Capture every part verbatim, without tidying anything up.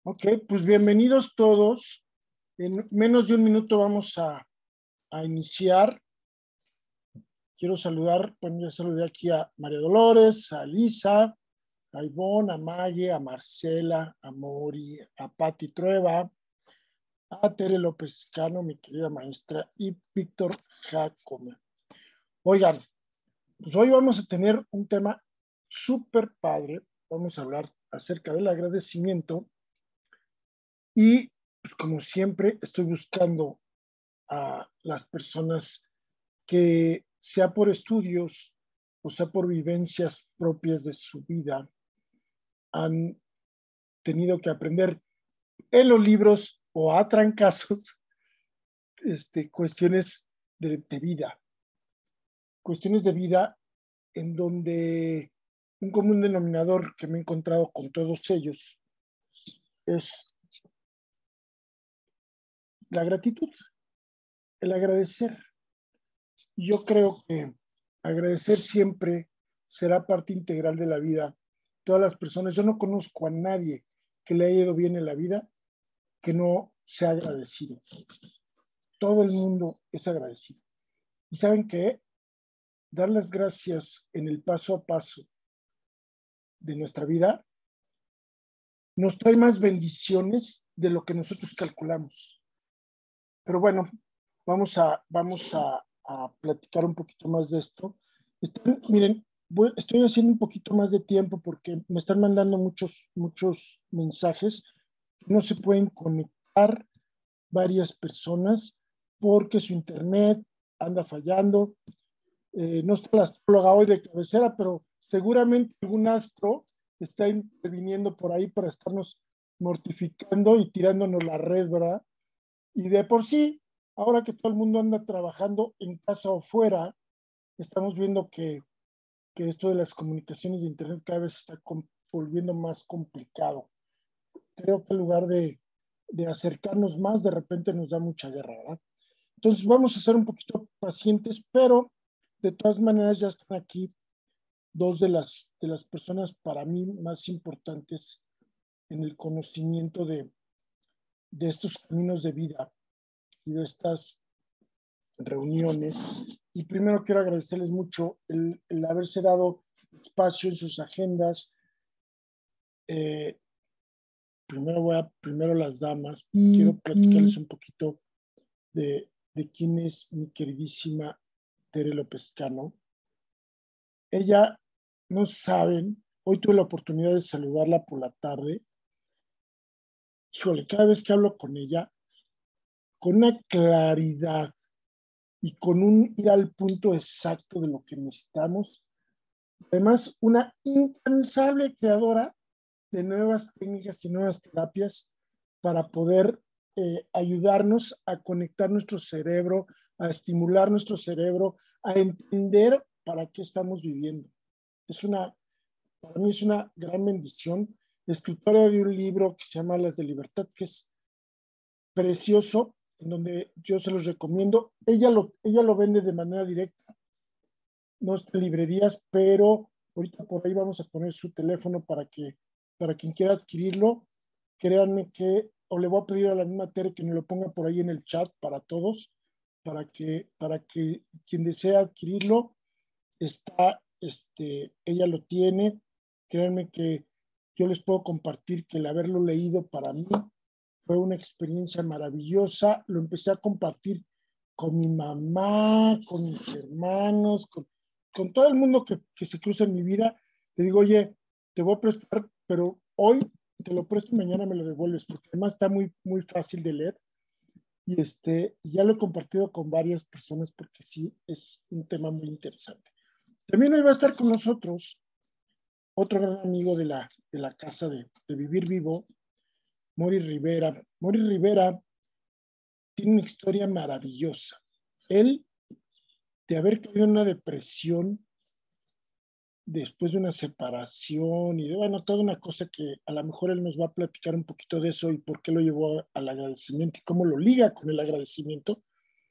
Ok, pues bienvenidos todos. En menos de un minuto vamos a, a iniciar. Quiero saludar, bueno, ya saludé aquí a María Dolores, a Lisa, a Ivonne, a Maye, a Marcela, a Mori, a Pati Trueba, a Tere López Cano, mi querida maestra, y Víctor Jacome. Oigan, pues hoy vamos a tener un tema súper padre. Vamos a hablar acerca del agradecimiento y, pues como siempre, estoy buscando a las personas que, sea por estudios o sea por vivencias propias de su vida, han tenido que aprender en los libros o a trancazos este, cuestiones de, de vida, cuestiones de vida en donde un común denominador que me he encontrado con todos ellos es la gratitud, el agradecer. Yo creo que agradecer siempre será parte integral de la vida. Todas las personas, yo no conozco a nadie que le haya ido bien en la vida que no sea agradecido. Todo el mundo es agradecido. ¿Y saben qué? Dar las gracias en el paso a paso de nuestra vida nos trae más bendiciones de lo que nosotros calculamos. Pero bueno, vamos a, vamos a, a platicar un poquito más de esto. Están, miren, voy, estoy haciendo un poquito más de tiempo porque me están mandando muchos, muchos mensajes. No se pueden conectar varias personas porque su internet anda fallando. Eh, no está la astróloga hoy de cabecera, pero seguramente algún astro está interviniendo por ahí para estarnos mortificando y tirándonos la red, ¿verdad? Y de por sí, ahora que todo el mundo anda trabajando en casa o fuera, estamos viendo que, que esto de las comunicaciones de Internet cada vez se está volviendo más complicado. Creo que en lugar de, de acercarnos más, de repente nos da mucha guerra, ¿verdad? Entonces vamos a ser un poquito pacientes, pero de todas maneras ya están aquí dos de las, de las personas para mí más importantes en el conocimiento de, de estos caminos de vida y de estas reuniones. Y primero quiero agradecerles mucho el, el haberse dado espacio en sus agendas. Eh, primero voy a, primero las damas. Quiero platicarles un poquito de, de quién es mi queridísima Tere López Cano. Ella, no saben, hoy tuve la oportunidad de saludarla por la tarde. Híjole, cada vez que hablo con ella, con una claridad y con un ir al punto exacto de lo que necesitamos. Además, una incansable creadora de nuevas técnicas y nuevas terapias para poder eh, ayudarnos a conectar nuestro cerebro, a estimular nuestro cerebro, a entender para qué estamos viviendo. Es una, para mí es una gran bendición. Escritora de un libro que se llama Las de Libertad, que es precioso, en donde yo se los recomiendo. Ella lo, ella lo vende de manera directa, no está en librerías, pero ahorita por ahí vamos a poner su teléfono para que, para quien quiera adquirirlo, créanme que, o le voy a pedir a la misma Tere que me lo ponga por ahí en el chat para todos, para que, para que quien desea adquirirlo, está, este, ella lo tiene. Créanme que yo les puedo compartir que el haberlo leído para mí fue una experiencia maravillosa. Lo empecé a compartir con mi mamá, con mis hermanos, con, con todo el mundo que, que se cruza en mi vida. Le digo, oye, te voy a prestar, pero hoy te lo presto y mañana me lo devuelves, porque además está muy, muy fácil de leer. Y este, ya lo he compartido con varias personas porque sí, es un tema muy interesante. También hoy va a estar con nosotros otro gran amigo de la, de la casa de, de Vivir Vivo, Mori Rivera. Mori Rivera tiene una historia maravillosa. Él, de haber caído en una depresión después de una separación y de, bueno, toda una cosa que a lo mejor él nos va a platicar un poquito de eso y por qué lo llevó al agradecimiento y cómo lo liga con el agradecimiento.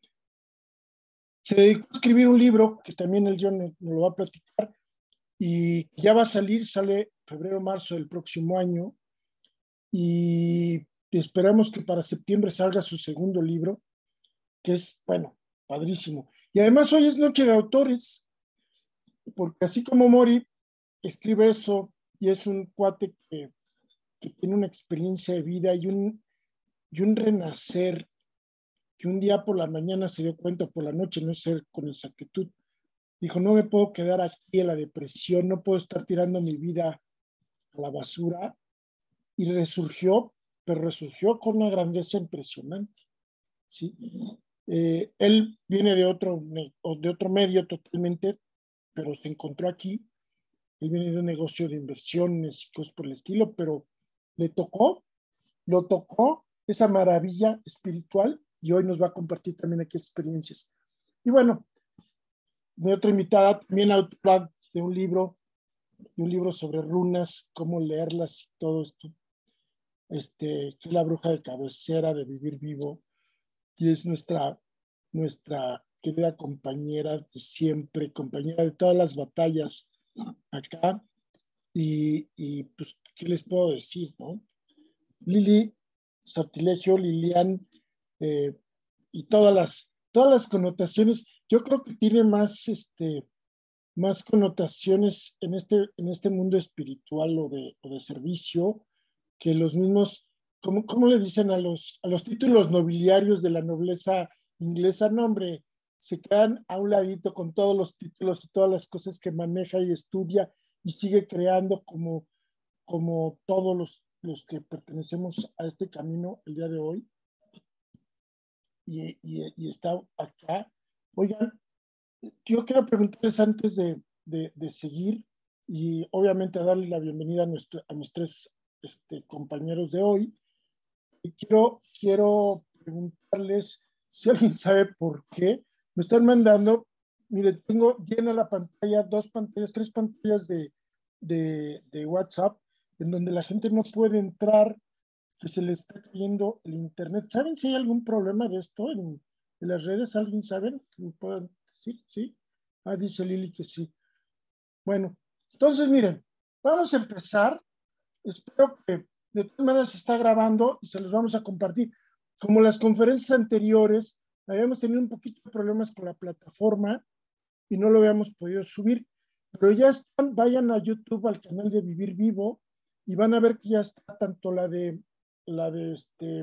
Se dedicó a escribir un libro que también él yo nos no lo va a platicar y ya va a salir, sale febrero, marzo del próximo año. y esperamos que para septiembre salga su segundo libro, que es, bueno, padrísimo. Y además hoy es Noche de Autores, porque así como Mori escribe eso y es un cuate que, que tiene una experiencia de vida y un, y un renacer, que un día por la mañana se dio cuenta, por la noche, no sé con exactitud, dijo, no me puedo quedar aquí en la depresión, no puedo estar tirando mi vida a la basura, y resurgió, pero resurgió con una grandeza impresionante, ¿sí? Eh, él viene de otro, de otro medio totalmente, pero se encontró aquí. Él viene de un negocio de inversiones y cosas por el estilo, pero le tocó, lo tocó esa maravilla espiritual y hoy nos va a compartir también aquí experiencias. Y bueno, mi otra invitada, también autora de un libro, de un libro sobre runas, cómo leerlas y todo esto, este, que es la bruja de cabecera de Vivir Vivo, y es nuestra, nuestra querida compañera de siempre, compañera de todas las batallas acá, y, y pues, ¿qué les puedo decir, no? Lili, Sortilegio, Lilian, eh, y todas las, todas las connotaciones, yo creo que tiene más, este, más connotaciones en este, en este mundo espiritual o de, o de servicio que los mismos, ¿cómo, cómo le dicen a los, a los títulos nobiliarios de la nobleza inglesa? No, hombre, se quedan a un ladito con todos los títulos y todas las cosas que maneja y estudia y sigue creando como, como todos los, los que pertenecemos a este camino el día de hoy. Y, y, y está acá. Oigan, yo quiero preguntarles antes de, de, de seguir y obviamente darle la bienvenida a, nuestro, a mis tres este, compañeros de hoy. Y quiero, quiero preguntarles si alguien sabe por qué me están mandando. Mire, tengo llena la pantalla, dos pantallas, tres pantallas de, de, de WhatsApp en donde la gente no puede entrar, que se le está cayendo el internet. ¿Saben si hay algún problema de esto en, en las redes? ¿Alguien sabe? ¿Me pueden decir? ¿Sí? Ah, dice Lili que sí. Bueno, entonces miren, vamos a empezar. Espero que de todas maneras se está grabando y se los vamos a compartir. Como las conferencias anteriores, habíamos tenido un poquito de problemas con la plataforma y no lo habíamos podido subir, pero ya están, vayan a YouTube, al canal de Vivir Vivo, y van a ver que ya está tanto la de la de este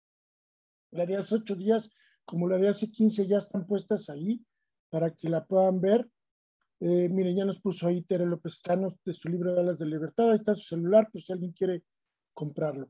la de hace ocho días como la de hace quince, ya están puestas ahí para que la puedan ver. Eh, miren, ya nos puso ahí Tere López Cano de su libro de Alas de Libertad. Ahí está su celular, pues si alguien quiere comprarlo.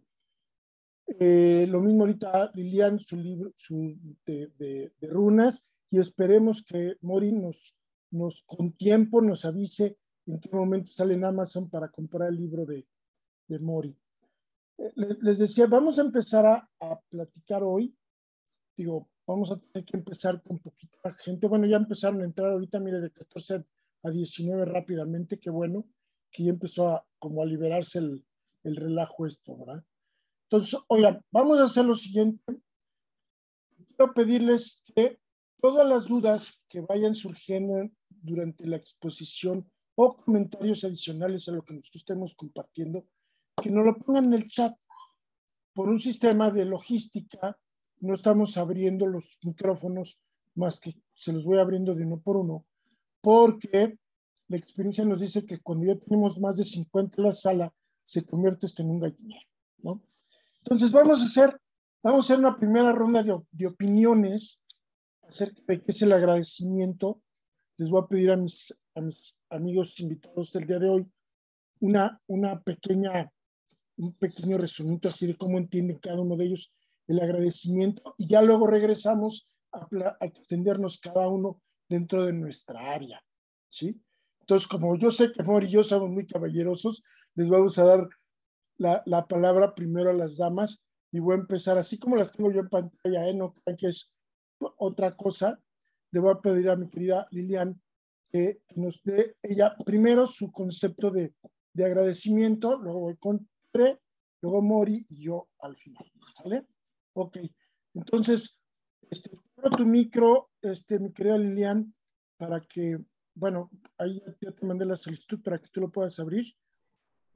Eh, lo mismo ahorita Lilian, su libro su, de, de, de runas, y esperemos que Mori nos, nos, con tiempo, nos avise en qué momento sale en Amazon para comprar el libro de, de Mori. Eh, les, les, decía, vamos a empezar a, a platicar hoy. Digo, vamos a tener que empezar con poquita gente. Bueno, ya empezaron a entrar ahorita, mire, de catorce a diecinueve rápidamente, qué bueno, que ya empezó a, como a liberarse el, el relajo esto, ¿verdad? Entonces, oigan, vamos a hacer lo siguiente. Quiero pedirles que todas las dudas que vayan surgiendo durante la exposición o comentarios adicionales a lo que nosotros estemos compartiendo, que nos lo pongan en el chat. Por un sistema de logística, no estamos abriendo los micrófonos más que se los voy abriendo de uno por uno, porque la experiencia nos dice que cuando ya tenemos más de cincuenta en la sala, se convierte esto en un gallinero, ¿no? Entonces vamos a hacer, vamos a hacer una primera ronda de, de opiniones acerca de qué es el agradecimiento. Les voy a pedir a mis, a mis amigos invitados del día de hoy una, una pequeña, un pequeño resumito así de cómo entienden cada uno de ellos el agradecimiento y ya luego regresamos a, a extendernos cada uno dentro de nuestra área, ¿sí? Entonces, como yo sé que Mori y yo somos muy caballerosos, les vamos a dar la, la palabra primero a las damas y voy a empezar así como las tengo yo en pantalla, ¿eh? No crean que es otra cosa. Le voy a pedir a mi querida Lilian que nos dé ella primero su concepto de, de agradecimiento, luego voy con Tere, luego Mori y yo al final, ¿sale? Ok, entonces, este, tu micro, este, mi querida Lilian, para que, bueno, ahí ya te mandé la solicitud para que tú lo puedas abrir.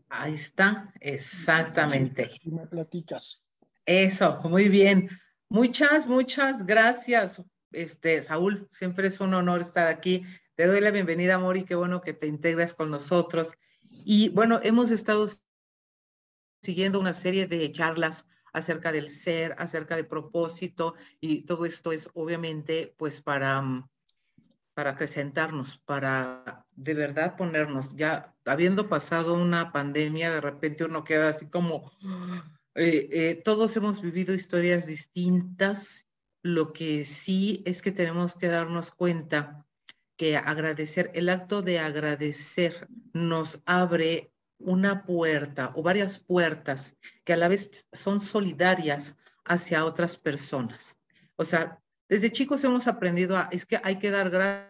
Ahí está, exactamente. Si me platicas. Eso, muy bien. Muchas, muchas gracias, este, Saúl. Siempre es un honor estar aquí. Te doy la bienvenida, Mori. Qué bueno que te integras con nosotros. Y bueno, hemos estado siguiendo una serie de charlas acerca del ser, acerca del propósito, y todo esto es obviamente pues para, para acrecentarnos, para de verdad ponernos, ya habiendo pasado una pandemia, de repente uno queda así como, eh, eh, todos hemos vivido historias distintas, lo que sí es que tenemos que darnos cuenta que agradecer, el acto de agradecer nos abre una puerta o varias puertas que a la vez son solidarias hacia otras personas. O sea, desde chicos hemos aprendido a, es que hay que dar gracias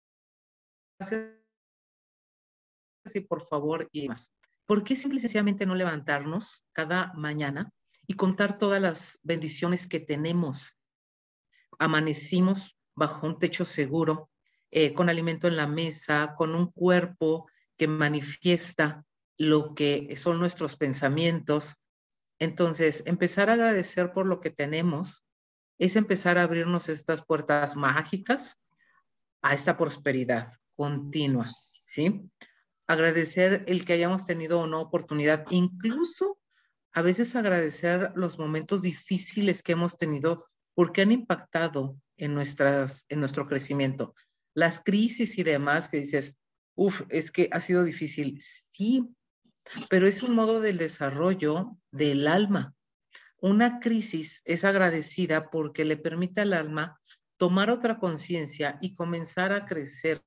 y por favor y más. ¿Por qué simple y sencillamente no levantarnos cada mañana y contar todas las bendiciones que tenemos? Amanecimos bajo un techo seguro, eh, con alimento en la mesa, con un cuerpo que manifiesta lo que son nuestros pensamientos. Entonces, empezar a agradecer por lo que tenemos es empezar a abrirnos estas puertas mágicas a esta prosperidad continua, ¿sí? Agradecer el que hayamos tenido una oportunidad, incluso a veces agradecer los momentos difíciles que hemos tenido porque han impactado en, nuestras, en nuestro crecimiento. Las crisis y demás que dices, uff, es que ha sido difícil. Sí, pero es un modo del desarrollo del alma. Una crisis es agradecida porque le permite al alma tomar otra conciencia y comenzar a crecer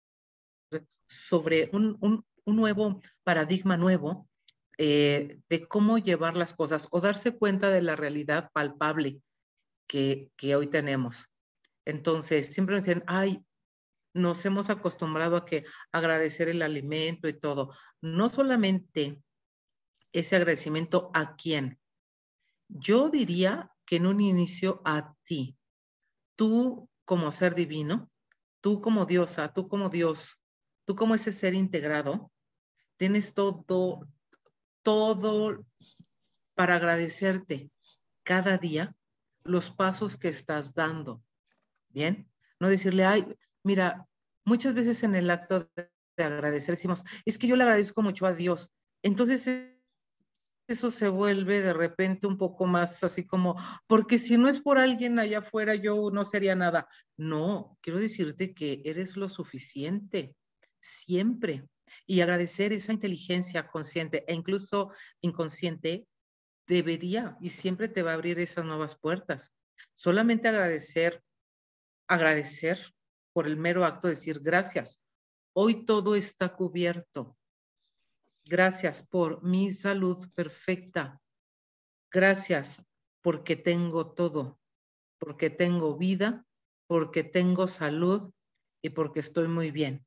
sobre un, un, un nuevo paradigma nuevo, eh, de cómo llevar las cosas o darse cuenta de la realidad palpable que, que hoy tenemos. Entonces, siempre nos dicen, ay, nos hemos acostumbrado a que agradecer el alimento y todo. No solamente ese agradecimiento a quién. Yo diría que en un inicio a ti. Tú como ser divino, tú como diosa, tú como Dios, tú como ese ser integrado, tienes todo, todo para agradecerte cada día los pasos que estás dando, ¿bien? No decirle, ay, mira, muchas veces en el acto de, de agradecer decimos, es que yo le agradezco mucho a Dios. Entonces eso se vuelve de repente un poco más así como, porque si no es por alguien allá afuera, yo no sería nada. No, quiero decirte que eres lo suficiente, siempre. Y agradecer esa inteligencia consciente e incluso inconsciente debería y siempre te va a abrir esas nuevas puertas. Solamente agradecer, agradecer por el mero acto de decir gracias. Hoy todo está cubierto. Gracias por mi salud perfecta. Gracias porque tengo todo, porque tengo vida, porque tengo salud y porque estoy muy bien.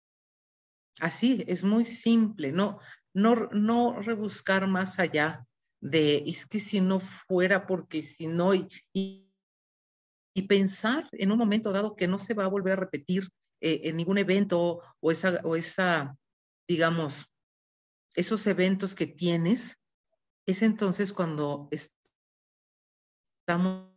Así, es muy simple, no, no, no rebuscar más allá de, es que si no fuera, porque si no, y, y, y pensar en un momento dado que no se va a volver a repetir eh, en ningún evento o esa, o esa, digamos, esos eventos que tienes, es entonces cuando estamos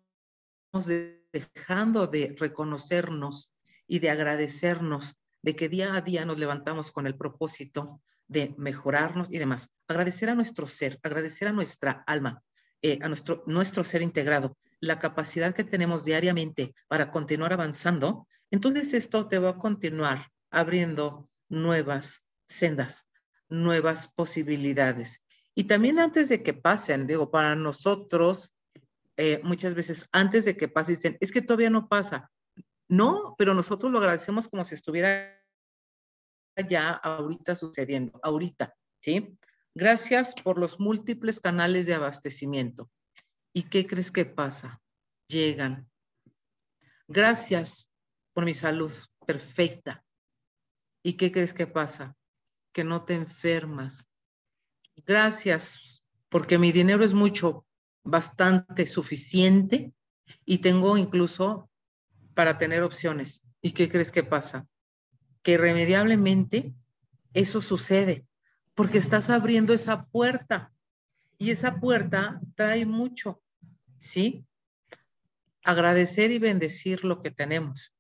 dejando de reconocernos y de agradecernos de que día a día nos levantamos con el propósito de mejorarnos y demás. Agradecer a nuestro ser, agradecer a nuestra alma, eh, a nuestro, nuestro ser integrado, la capacidad que tenemos diariamente para continuar avanzando. Entonces esto te va a continuar abriendo nuevas sendas, nuevas posibilidades. Y también antes de que pasen, digo, para nosotros, eh, muchas veces antes de que pase dicen, es que todavía no pasa. No, pero nosotros lo agradecemos como si estuviera ya ahorita sucediendo, ahorita, ¿sí? Gracias por los múltiples canales de abastecimiento. ¿Y qué crees que pasa? Llegan. Gracias por mi salud perfecta. ¿Y qué crees que pasa? Que no te enfermas. Gracias porque mi dinero es mucho, bastante suficiente y tengo incluso para tener opciones. ¿Y qué crees que pasa? Que irremediablemente eso sucede porque estás abriendo esa puerta y esa puerta trae mucho, ¿sí? Agradecer y bendecir lo que tenemos,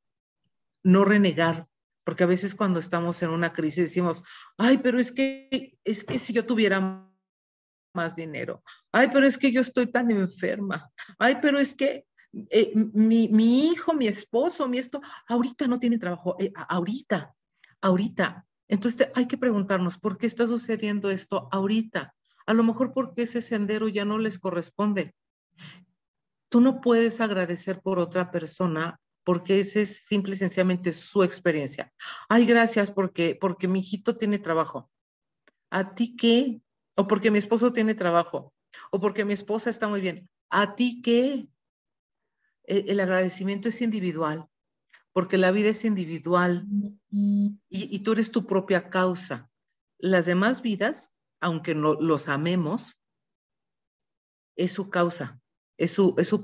no renegar, porque a veces cuando estamos en una crisis decimos, ay, pero es que, es que si yo tuviera más dinero, ay, pero es que yo estoy tan enferma, ay, pero es que eh, mi, mi hijo, mi esposo, mi esto, ahorita no tiene trabajo, eh, ahorita, ahorita. Entonces hay que preguntarnos, ¿por qué está sucediendo esto ahorita? A lo mejor porque ese sendero ya no les corresponde. Tú no puedes agradecer por otra persona porque ese es simple y sencillamente su experiencia. Ay, gracias porque, porque mi hijito tiene trabajo. ¿A ti qué? O porque mi esposo tiene trabajo. O porque mi esposa está muy bien. ¿A ti qué? El, el agradecimiento es individual, porque la vida es individual y, y tú eres tu propia causa. Las demás vidas, aunque no los amemos, es su causa, es su, es su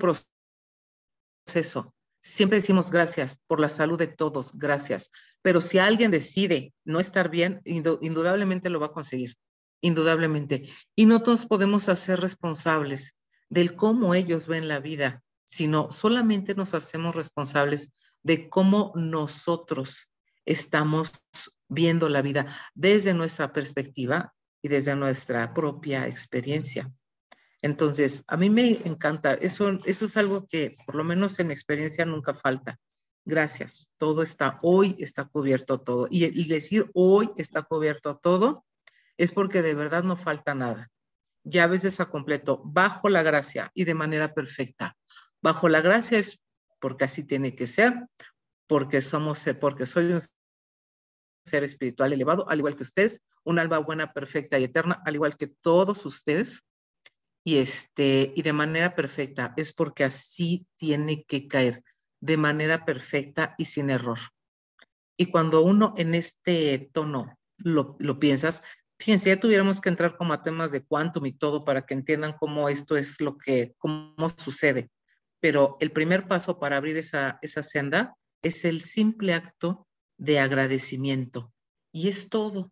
proceso. Siempre decimos gracias por la salud de todos, gracias. Pero si alguien decide no estar bien, indudablemente lo va a conseguir, indudablemente. Y no todos podemos hacer responsables del cómo ellos ven la vida, sino solamente nos hacemos responsables de cómo nosotros estamos viendo la vida desde nuestra perspectiva y desde nuestra propia experiencia. Entonces, a mí me encanta, eso, eso es algo que por lo menos en mi experiencia nunca falta. Gracias, todo está, hoy está cubierto todo. Y, y decir hoy está cubierto todo es porque de verdad no falta nada. Ya a veces a completo, bajo la gracia y de manera perfecta. Bajo la gracia es porque así tiene que ser, porque somos, porque soy un ser espiritual elevado, al igual que ustedes, un alma buena, perfecta y eterna, al igual que todos ustedes. Y, este, y de manera perfecta, es porque así tiene que caer, de manera perfecta y sin error. Y cuando uno en este tono lo, lo piensas, fíjense, ya tuviéramos que entrar como a temas de quantum y todo para que entiendan cómo esto es lo que, cómo sucede. Pero el primer paso para abrir esa, esa senda es el simple acto de agradecimiento. Y es todo.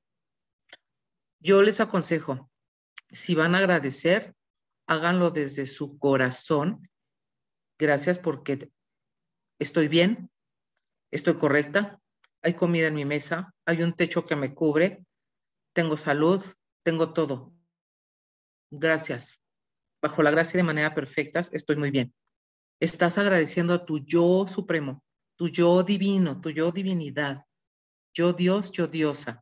Yo les aconsejo, si van a agradecer, háganlo desde su corazón. Gracias porque estoy bien, estoy correcta, hay comida en mi mesa, hay un techo que me cubre, tengo salud, tengo todo. Gracias. Bajo la gracia de manera perfecta, estoy muy bien. Estás agradeciendo a tu yo supremo, tu yo divino, tu yo divinidad, yo Dios, yo diosa.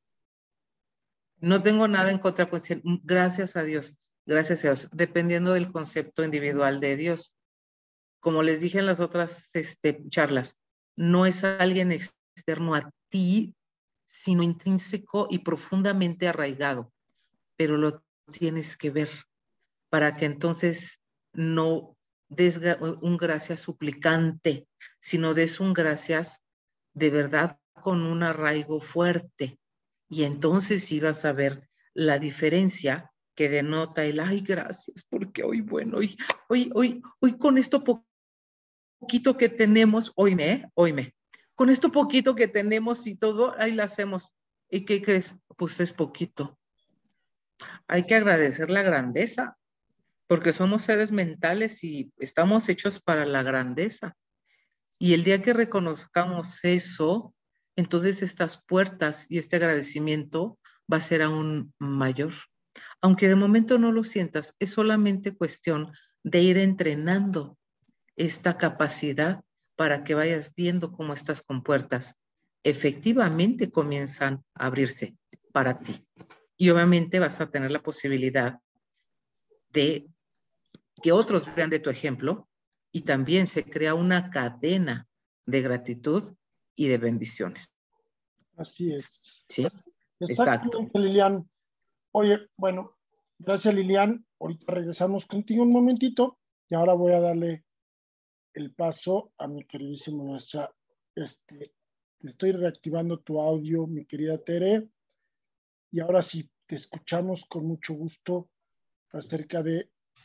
No tengo nada en contra con decir, gracias a Dios, gracias a Dios, dependiendo del concepto individual de Dios. Como les dije en las otras este, charlas, no es alguien externo a ti, sino intrínseco y profundamente arraigado, pero lo tienes que ver para que entonces no des un gracias suplicante, sino des un gracias de verdad con un arraigo fuerte. Y entonces sí vas a ver la diferencia que denota el, ay, gracias, porque hoy, bueno, hoy, hoy, hoy, hoy con esto poquito que tenemos, oíme, ¿eh? Oíme, con esto poquito que tenemos y todo, ahí la hacemos. ¿Y qué crees? Pues es poquito. Hay que agradecer la grandeza, porque somos seres mentales y estamos hechos para la grandeza. Y el día que reconozcamos eso, entonces estas puertas y este agradecimiento va a ser aún mayor. Aunque de momento no lo sientas, es solamente cuestión de ir entrenando esta capacidad para que vayas viendo cómo estas compuertas efectivamente comienzan a abrirse para ti. Y obviamente vas a tener la posibilidad de que otros vean de tu ejemplo y también se crea una cadena de gratitud y de bendiciones. Así es. Sí, Exactamente, exacto. Lilian. Oye, bueno, gracias, Lilian. Ahorita regresamos contigo un momentito y ahora voy a darle el paso a mi queridísimo nuestra, este, estoy reactivando tu audio, mi querida Tere, y ahora sí, te escuchamos con mucho gusto acerca de,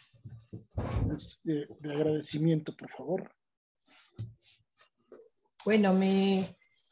de, de agradecimiento, por favor. Bueno, me,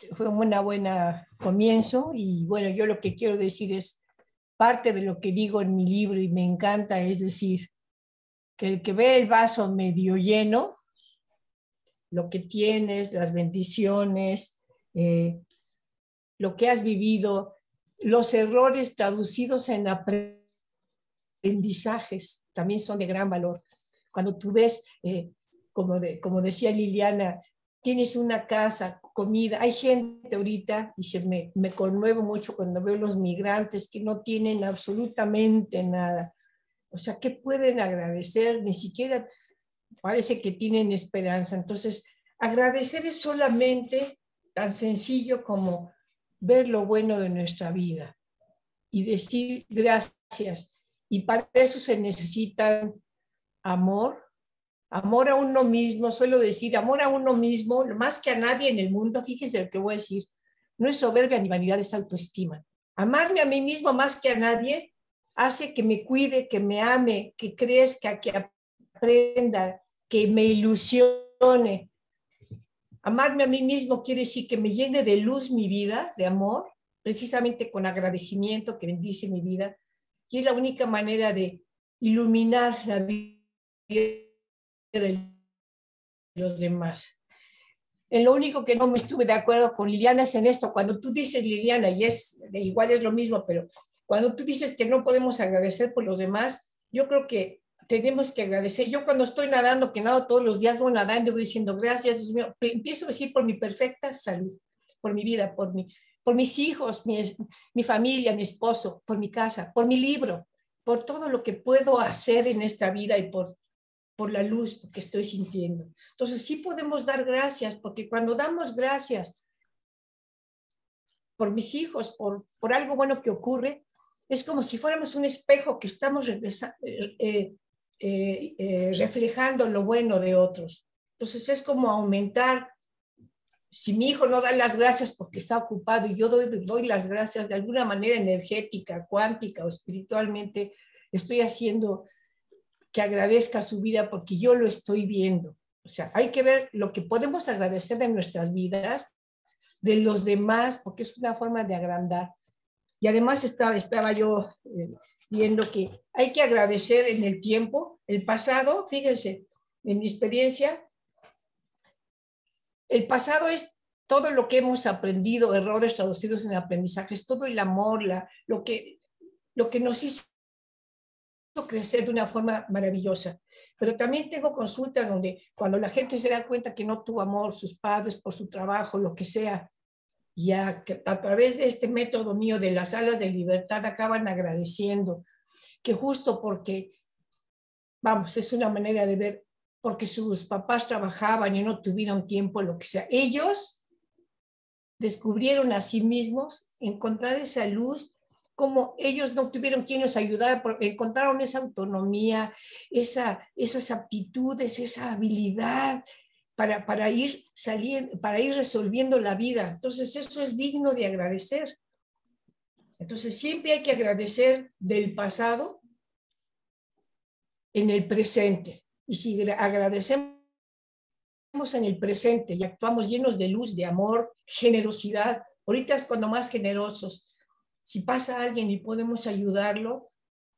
fue un buena, buena comienzo y bueno, yo lo que quiero decir es parte de lo que digo en mi libro y me encanta, es decir, que el que ve el vaso medio lleno, lo que tienes, las bendiciones, eh, lo que has vivido, los errores traducidos en aprendizajes también son de gran valor. Cuando tú ves, eh, como, de, como decía Liliana, tienes una casa, comida, hay gente ahorita, y se me, me conmuevo mucho cuando veo los migrantes que no tienen absolutamente nada. O sea, ¿qué pueden agradecer? Ni siquiera parece que tienen esperanza. Entonces, agradecer es solamente tan sencillo como ver lo bueno de nuestra vida y decir gracias. Y para eso se necesitan amor, amor a uno mismo, suelo decir, amor a uno mismo, más que a nadie en el mundo. Fíjense lo que voy a decir, no es soberbia ni vanidad, es autoestima. Amarme a mí mismo más que a nadie hace que me cuide, que me ame, que crezca, que aprenda, que me ilusione. Amarme a mí mismo quiere decir que me llene de luz mi vida, de amor, precisamente con agradecimiento que bendice mi vida. Y es la única manera de iluminar la vida de los demás. En lo único que no me estuve de acuerdo con Liliana es en esto. Cuando tú dices, Liliana, y es igual es lo mismo, pero cuando tú dices que no podemos agradecer por los demás, yo creo que tenemos que agradecer. Yo cuando estoy nadando, que nado todos los días, voy nadando y voy diciendo gracias, Dios mío, empiezo a decir por mi perfecta salud, por mi vida, por, mi, por mis hijos, mi, mi familia, mi esposo, por mi casa, por mi libro, por todo lo que puedo hacer en esta vida y por, por la luz que estoy sintiendo. Entonces sí podemos dar gracias, porque cuando damos gracias por mis hijos, por, por algo bueno que ocurre, es como si fuéramos un espejo que estamos regresa, eh, eh, eh, eh, reflejando lo bueno de otros. Entonces es como aumentar. Si mi hijo no da las gracias porque está ocupado y yo doy, doy las gracias de alguna manera energética, cuántica o espiritualmente, estoy haciendo que agradezca su vida porque yo lo estoy viendo. O sea, hay que ver lo que podemos agradecer de nuestras vidas, de los demás, porque es una forma de agrandar. Y además estaba, estaba yo eh, viendo que hay que agradecer en el tiempo, el pasado, fíjense, en mi experiencia, el pasado es todo lo que hemos aprendido, errores traducidos en aprendizajes, todo el amor, la, lo, que, lo que nos hizo crecer de una forma maravillosa. Pero también tengo consultas donde cuando la gente se da cuenta que no tuvo amor, sus padres, por su trabajo, lo que sea, y a, a través de este método mío de las alas de libertad acaban agradeciendo que justo porque, vamos, es una manera de ver, porque sus papás trabajaban y no tuvieron tiempo, lo que sea, ellos descubrieron a sí mismos encontrar esa luz, como ellos no tuvieron quien los ayudara, encontraron esa autonomía, esa, esas aptitudes, esa habilidad para, para, ir saliendo, para ir resolviendo la vida. Entonces eso es digno de agradecer. Entonces siempre hay que agradecer del pasado en el presente. Y si agradecemos en el presente y actuamos llenos de luz, de amor, generosidad, ahorita es cuando más generosos. Si pasa alguien y podemos ayudarlo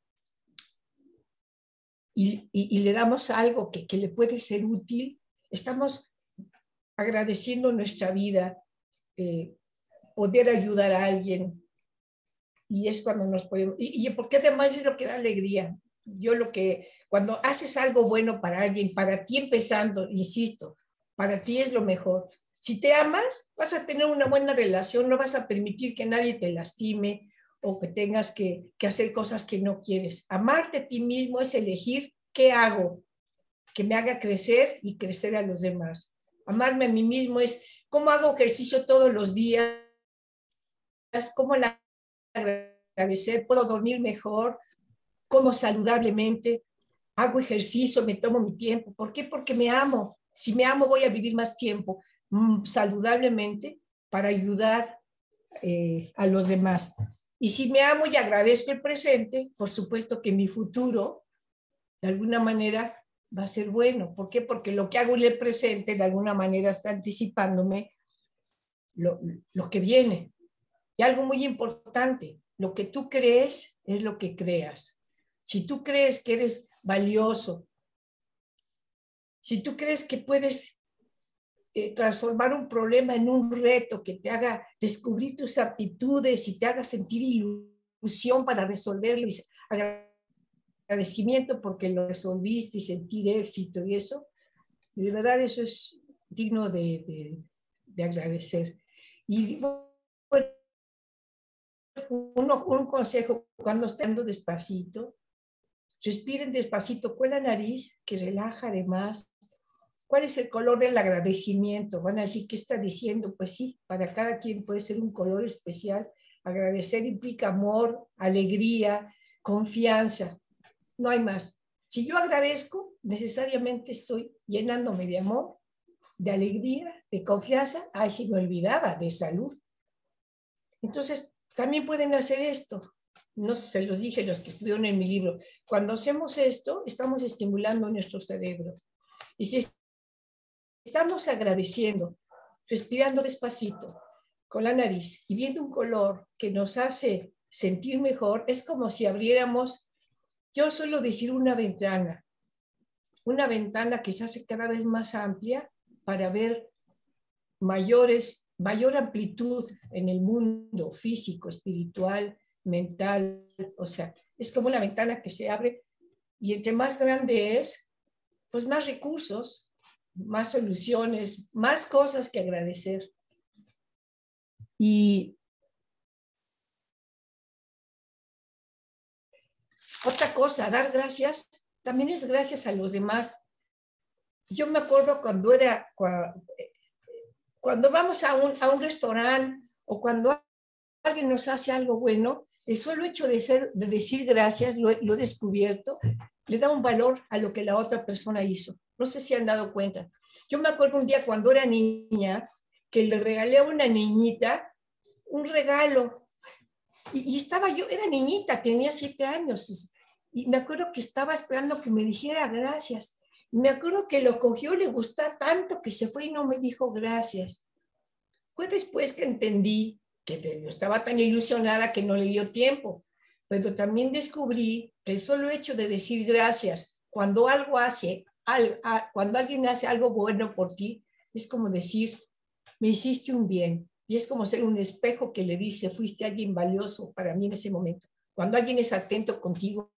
y, y, y le damos algo que, que le puede ser útil, estamos agradeciendo nuestra vida, eh, poder ayudar a alguien. Y es cuando nos podemos... Y, y porque además es lo que da alegría. Yo lo que... Cuando haces algo bueno para alguien, para ti empezando, insisto, para ti es lo mejor. Si te amas, vas a tener una buena relación, no vas a permitir que nadie te lastime o que tengas que, que hacer cosas que no quieres. Amarte a ti mismo es elegir qué hago, que me haga crecer y crecer a los demás. Amarme a mí mismo es cómo hago ejercicio todos los días, cómo la agradecer, puedo dormir mejor, como saludablemente, hago ejercicio, me tomo mi tiempo. ¿Por qué? Porque me amo. Si me amo, voy a vivir más tiempo mmm, saludablemente para ayudar eh, a los demás. Y si me amo y agradezco el presente, por supuesto que mi futuro, de alguna manera, va a ser bueno. ¿Por qué? Porque lo que hago en el presente, de alguna manera, está anticipándome lo, lo que viene. Y algo muy importante, lo que tú crees es lo que creas. Si tú crees que eres valioso, si tú crees que puedes eh, transformar un problema en un reto que te haga descubrir tus aptitudes y te haga sentir ilusión para resolverlo y agradecimiento porque lo resolviste y sentir éxito y eso, de verdad eso es digno de, de, de agradecer. Y bueno, uno, un consejo, cuando estén despacito, respiren despacito con la nariz, que relaja además. ¿Cuál es el color del agradecimiento? Van a decir, ¿qué está diciendo? Pues sí, para cada quien puede ser un color especial. Agradecer implica amor, alegría, confianza. No hay más. Si yo agradezco, necesariamente estoy llenándome de amor, de alegría, de confianza. Ay, si me olvidaba, de salud. Entonces, también pueden hacer esto. No se los dije los que estuvieron en mi libro. Cuando hacemos esto, estamos estimulando nuestro cerebro. Y si estamos agradeciendo, respirando despacito, con la nariz y viendo un color que nos hace sentir mejor, es como si abriéramos, yo suelo decir una ventana, una ventana que se hace cada vez más amplia para ver mayores, mayor amplitud en el mundo físico, espiritual, mental. O sea, es como una ventana que se abre y entre más grande es, pues más recursos, más soluciones, más cosas que agradecer. Y otra cosa, dar gracias, también es gracias a los demás. Yo me acuerdo cuando era, cuando, cuando vamos a un, a un restaurante o cuando alguien nos hace algo bueno, el solo hecho de, ser, de decir gracias, lo, lo he descubierto, le da un valor a lo que la otra persona hizo. No sé si han dado cuenta. Yo me acuerdo un día cuando era niña que le regalé a una niñita un regalo. Y, y estaba yo, era niñita, tenía siete años. Y me acuerdo que estaba esperando que me dijera gracias. Me acuerdo que lo cogió, le gustó tanto que se fue y no me dijo gracias. Fue después que entendí que yo estaba tan ilusionada que no le dio tiempo. Pero también descubrí que el solo hecho de decir gracias cuando algo hace, al, a, cuando alguien hace algo bueno por ti, es como decir, me hiciste un bien. Y es como ser un espejo que le dice, fuiste alguien valioso para mí en ese momento. Cuando alguien es atento contigo,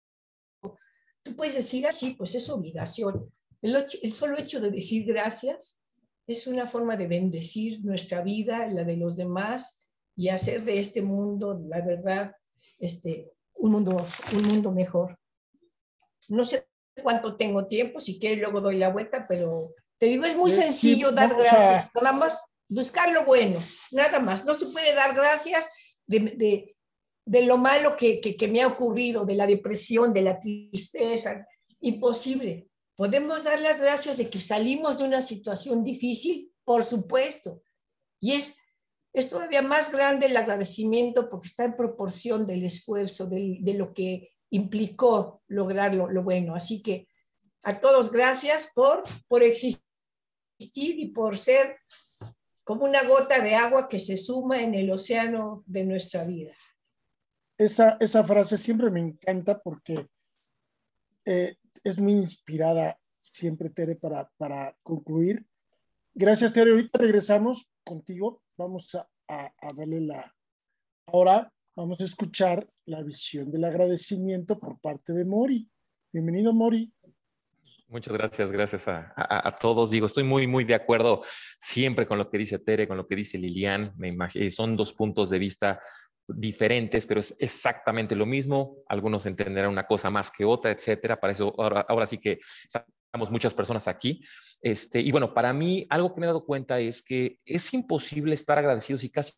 tú puedes decir así, pues es obligación. El, el solo hecho de decir gracias es una forma de bendecir nuestra vida, la de los demás, y hacer de este mundo, la verdad, este, un, mundo, un mundo mejor. No sé cuánto tengo tiempo, si quieres luego doy la vuelta, pero te digo, es muy Sí, sencillo sí, dar gracias, a... nada más buscar lo bueno, nada más. No se puede dar gracias de, de, de lo malo que, que, que me ha ocurrido, de la depresión, de la tristeza, imposible. Podemos dar las gracias de que salimos de una situación difícil, por supuesto, y es, es todavía más grande el agradecimiento porque está en proporción del esfuerzo, de, de lo que implicó lograr lo, lo bueno. Así que a todos gracias por, por existir y por ser como una gota de agua que se suma en el océano de nuestra vida. Esa, esa frase siempre me encanta porque eh, es muy inspirada siempre, Tere, para, para concluir. Gracias, Tere. Ahorita regresamos contigo. Vamos a, a, a darle la... Ahora vamos a escuchar la visión del agradecimiento por parte de Mori. Bienvenido, Mori. Muchas gracias, gracias a, a, a todos. Digo, estoy muy, muy de acuerdo siempre con lo que dice Tere, con lo que dice Lilian. Me imagino, son dos puntos de vista diferentes, pero es exactamente lo mismo. Algunos entenderán una cosa más que otra, etcétera. Para eso ahora, ahora sí que estamos muchas personas aquí. Este, y bueno, para mí algo que me he dado cuenta es que es imposible estar agradecidos y casi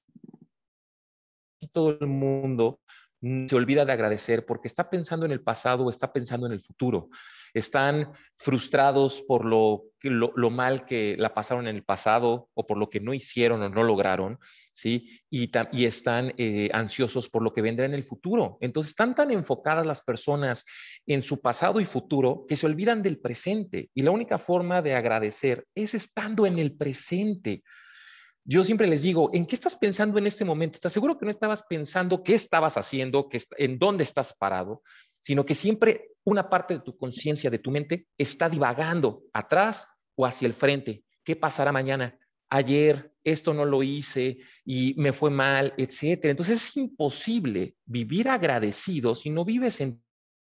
todo el mundo se olvida de agradecer porque está pensando en el pasado o está pensando en el futuro. Están frustrados por lo, lo, lo mal que la pasaron en el pasado o por lo que no hicieron o no lograron, ¿sí? Y, y están eh, ansiosos por lo que vendrá en el futuro. Entonces están tan enfocadas las personas en su pasado y futuro que se olvidan del presente. Y la única forma de agradecer es estando en el presente. yo siempre les digo, ¿en qué estás pensando en este momento? Te aseguro que no estabas pensando qué estabas haciendo, qué, en dónde estás parado, sino que siempre una parte de tu conciencia, de tu mente, está divagando atrás o hacia el frente. ¿Qué pasará mañana? Ayer esto no lo hice y me fue mal, etcétera. Entonces es imposible vivir agradecido si no vives en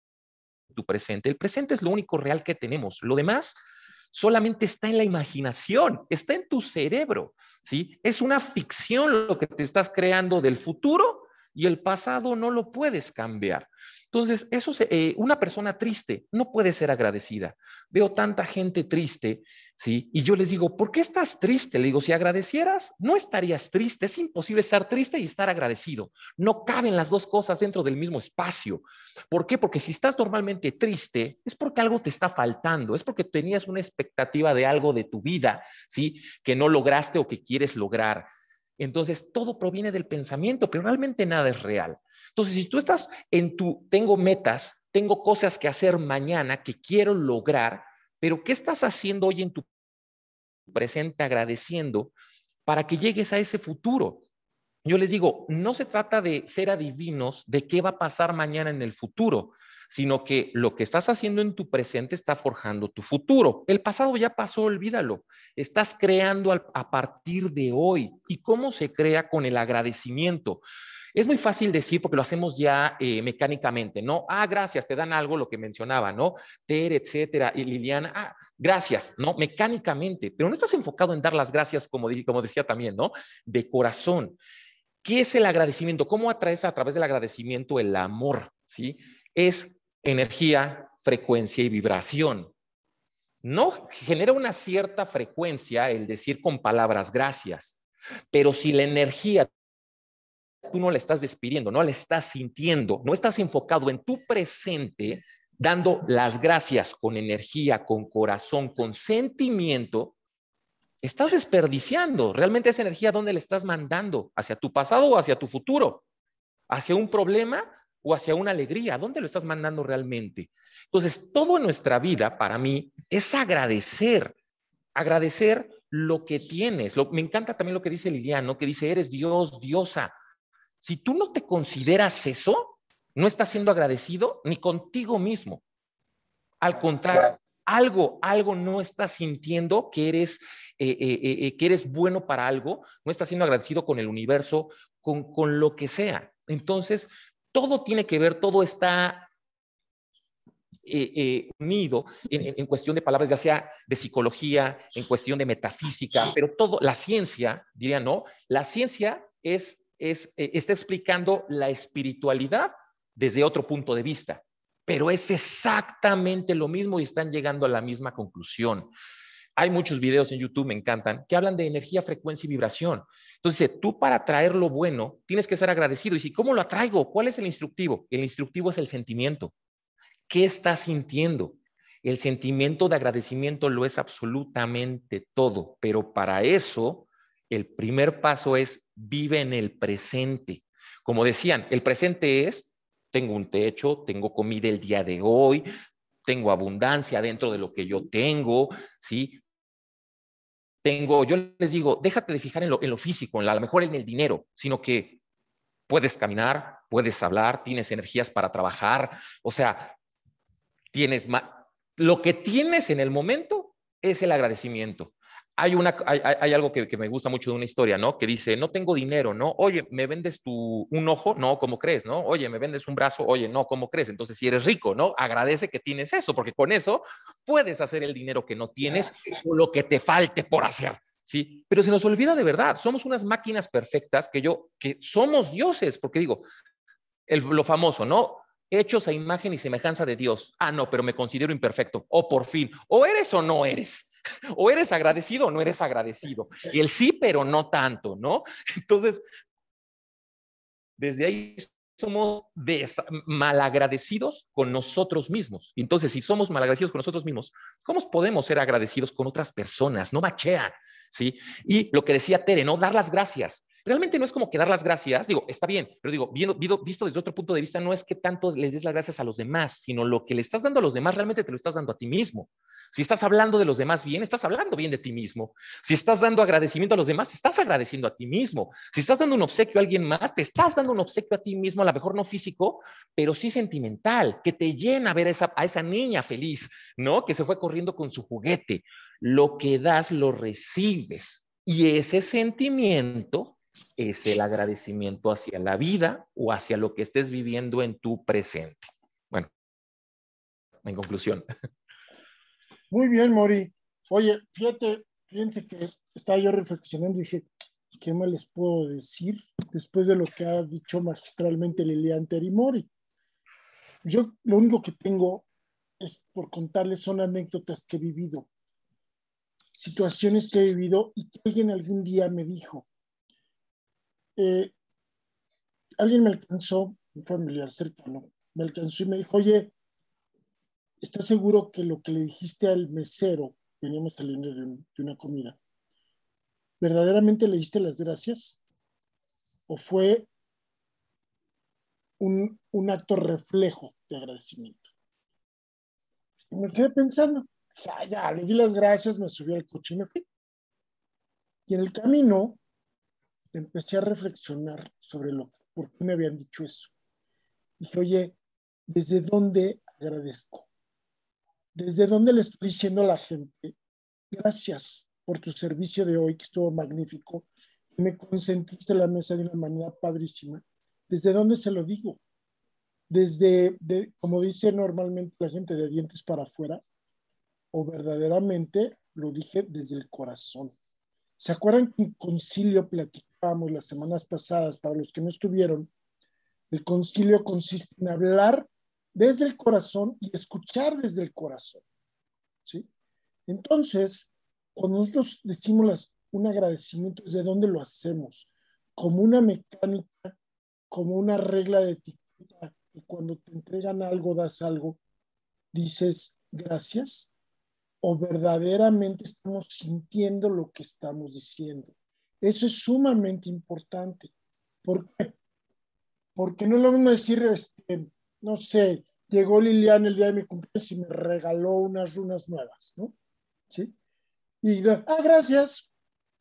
tu presente. El presente es lo único real que tenemos. Lo demás solamente está en la imaginación, está en tu cerebro, ¿sí? Es una ficción lo que te estás creando del futuro y el pasado no lo puedes cambiar. Entonces, eso se, eh, una persona triste no puede ser agradecida. Veo tanta gente triste, ¿sí? Y yo les digo, ¿por qué estás triste? Le digo, si agradecieras, no estarías triste. Es imposible estar triste y estar agradecido. No caben las dos cosas dentro del mismo espacio. ¿Por qué? Porque si estás normalmente triste, es porque algo te está faltando, es porque tenías una expectativa de algo de tu vida, ¿sí? Que no lograste o que quieres lograr. Entonces, todo proviene del pensamiento, pero realmente nada es real. Entonces, si tú estás en tu, tengo metas, tengo cosas que hacer mañana que quiero lograr, pero ¿qué estás haciendo hoy en tu presente agradeciendo para que llegues a ese futuro? Yo les digo, no se trata de ser adivinos de qué va a pasar mañana en el futuro, sino que lo que estás haciendo en tu presente está forjando tu futuro. El pasado ya pasó, olvídalo. Estás creando a partir de hoy. ¿Y cómo se crea? Con el agradecimiento. Es muy fácil decir porque lo hacemos ya eh, mecánicamente, ¿no? Ah, gracias, te dan algo, lo que mencionaba, ¿no? Tere, etcétera, y Liliana, ah, gracias, ¿no? Mecánicamente, pero no estás enfocado en dar las gracias, como, como decía también, ¿no? De corazón. ¿Qué es el agradecimiento? ¿Cómo atraes a través del agradecimiento el amor? ¿Sí? Es energía, frecuencia y vibración. No genera una cierta frecuencia el decir con palabras gracias, pero si la energía tú no la estás despidiendo, no la estás sintiendo, no estás enfocado en tu presente, dando las gracias con energía, con corazón, con sentimiento, estás desperdiciando. Realmente esa energía, ¿dónde la estás mandando? ¿Hacia tu pasado o hacia tu futuro? ¿Hacia un problema o hacia una alegría? ¿Dónde lo estás mandando realmente? Entonces, todo en nuestra vida, para mí, es agradecer. Agradecer lo que tienes. Lo, me encanta también lo que dice Liliana, ¿no? Que dice, eres Dios, diosa. Si tú no te consideras eso, no estás siendo agradecido ni contigo mismo. Al contrario, algo, algo no estás sintiendo que eres, eh, eh, eh, que eres bueno para algo, no estás siendo agradecido con el universo, con, con lo que sea. Entonces, todo tiene que ver, todo está eh, eh, unido en, en cuestión de palabras, ya sea de psicología, en cuestión de metafísica, pero todo, la ciencia, diría, ¿no? La ciencia es, es, eh, está explicando la espiritualidad desde otro punto de vista. Pero es exactamente lo mismo y están llegando a la misma conclusión. Hay muchos videos en YouTube, me encantan, que hablan de energía, frecuencia y vibración. Entonces, tú para atraer lo bueno, tienes que ser agradecido. Y si, ¿cómo lo atraigo? ¿Cuál es el instructivo? El instructivo es el sentimiento. ¿Qué estás sintiendo? El sentimiento de agradecimiento lo es absolutamente todo, pero para eso, el primer paso es vive en el presente. Como decían, el presente es tengo un techo, tengo comida el día de hoy, tengo abundancia dentro de lo que yo tengo, ¿sí? Tengo, yo les digo, déjate de fijar en lo, en lo físico, en la, a lo mejor en el dinero, sino que puedes caminar, puedes hablar, tienes energías para trabajar, o sea, tienes más, lo que tienes en el momento es el agradecimiento. Hay, una, hay, hay algo que, que me gusta mucho de una historia, ¿no? Que dice, no tengo dinero, ¿no? Oye, ¿me vendes tu, un ojo? No, ¿cómo crees, no? Oye, ¿me vendes un brazo? Oye, no, ¿cómo crees? Entonces, si eres rico, ¿no? Agradece que tienes eso, porque con eso puedes hacer el dinero que no tienes o lo que te falte por hacer, ¿sí? Pero se nos olvida de verdad, somos unas máquinas perfectas que yo, que somos dioses, porque digo, el, lo famoso, ¿no? Hechos a imagen y semejanza de Dios. Ah, no, pero me considero imperfecto. O por fin, o eres o no eres. O eres agradecido o no eres agradecido. Y el sí, pero no tanto, ¿no? Entonces, desde ahí somos malagradecidos con nosotros mismos. Entonces, si somos malagradecidos con nosotros mismos, ¿cómo podemos ser agradecidos con otras personas? No machea, ¿sí? Y lo que decía Tere, ¿no? Dar las gracias. Realmente no es como que dar las gracias, digo, está bien, pero digo, viendo, visto desde otro punto de vista, no es que tanto les des las gracias a los demás, sino lo que le estás dando a los demás, realmente te lo estás dando a ti mismo, Si estás hablando de los demás bien, estás hablando bien de ti mismo. Si estás dando agradecimiento a los demás, estás agradeciendo a ti mismo. Si estás dando un obsequio a alguien más, te estás dando un obsequio a ti mismo, a lo mejor no físico, pero sí sentimental, que te llena ver a esa, a esa niña feliz, ¿no? Que se fue corriendo con su juguete. Lo que das, lo recibes. Y ese sentimiento es el agradecimiento hacia la vida o hacia lo que estés viviendo en tu presente. Bueno, en conclusión. Muy bien, Mori. Oye, fíjate, fíjense que estaba yo reflexionando y dije, ¿qué más les puedo decir después de lo que ha dicho magistralmente Lilian Teri Mori? Yo lo único que tengo es por contarles son anécdotas que he vivido, situaciones que he vivido y que alguien algún día me dijo. Eh, alguien me alcanzó, un familiar cercano, me alcanzó y me dijo, oye, ¿estás seguro que lo que le dijiste al mesero, veníamos saliendo de, un, de una comida, verdaderamente le diste las gracias? ¿O fue un, un acto reflejo de agradecimiento? Y me quedé pensando, ya, ya, le di las gracias, me subí al coche y me fui. Y en el camino empecé a reflexionar sobre lo que, por qué me habían dicho eso. Dije, oye, ¿desde dónde agradezco? ¿Desde dónde le estoy diciendo a la gente, gracias por tu servicio de hoy, que estuvo magnífico, que me consentiste la mesa de una manera padrísima? ¿Desde dónde se lo digo? Desde, de, como dice normalmente la gente, de dientes para afuera, o verdaderamente lo dije desde el corazón. ¿Se acuerdan que en concilio platicábamos las semanas pasadas? Para los que no estuvieron, el concilio consiste en hablar desde el corazón y escuchar desde el corazón, ¿sí? Entonces, cuando nosotros decimos las, un agradecimiento, ¿desde dónde lo hacemos? Como una mecánica, como una regla de etiqueta, y cuando te entregan algo, das algo, dices gracias, o verdaderamente estamos sintiendo lo que estamos diciendo. Eso es sumamente importante. ¿Por qué? Porque no es lo mismo decir, este, no sé, llegó Liliana el día de mi cumpleaños y me regaló unas runas nuevas, ¿no? ¿Sí? Y, ah, gracias.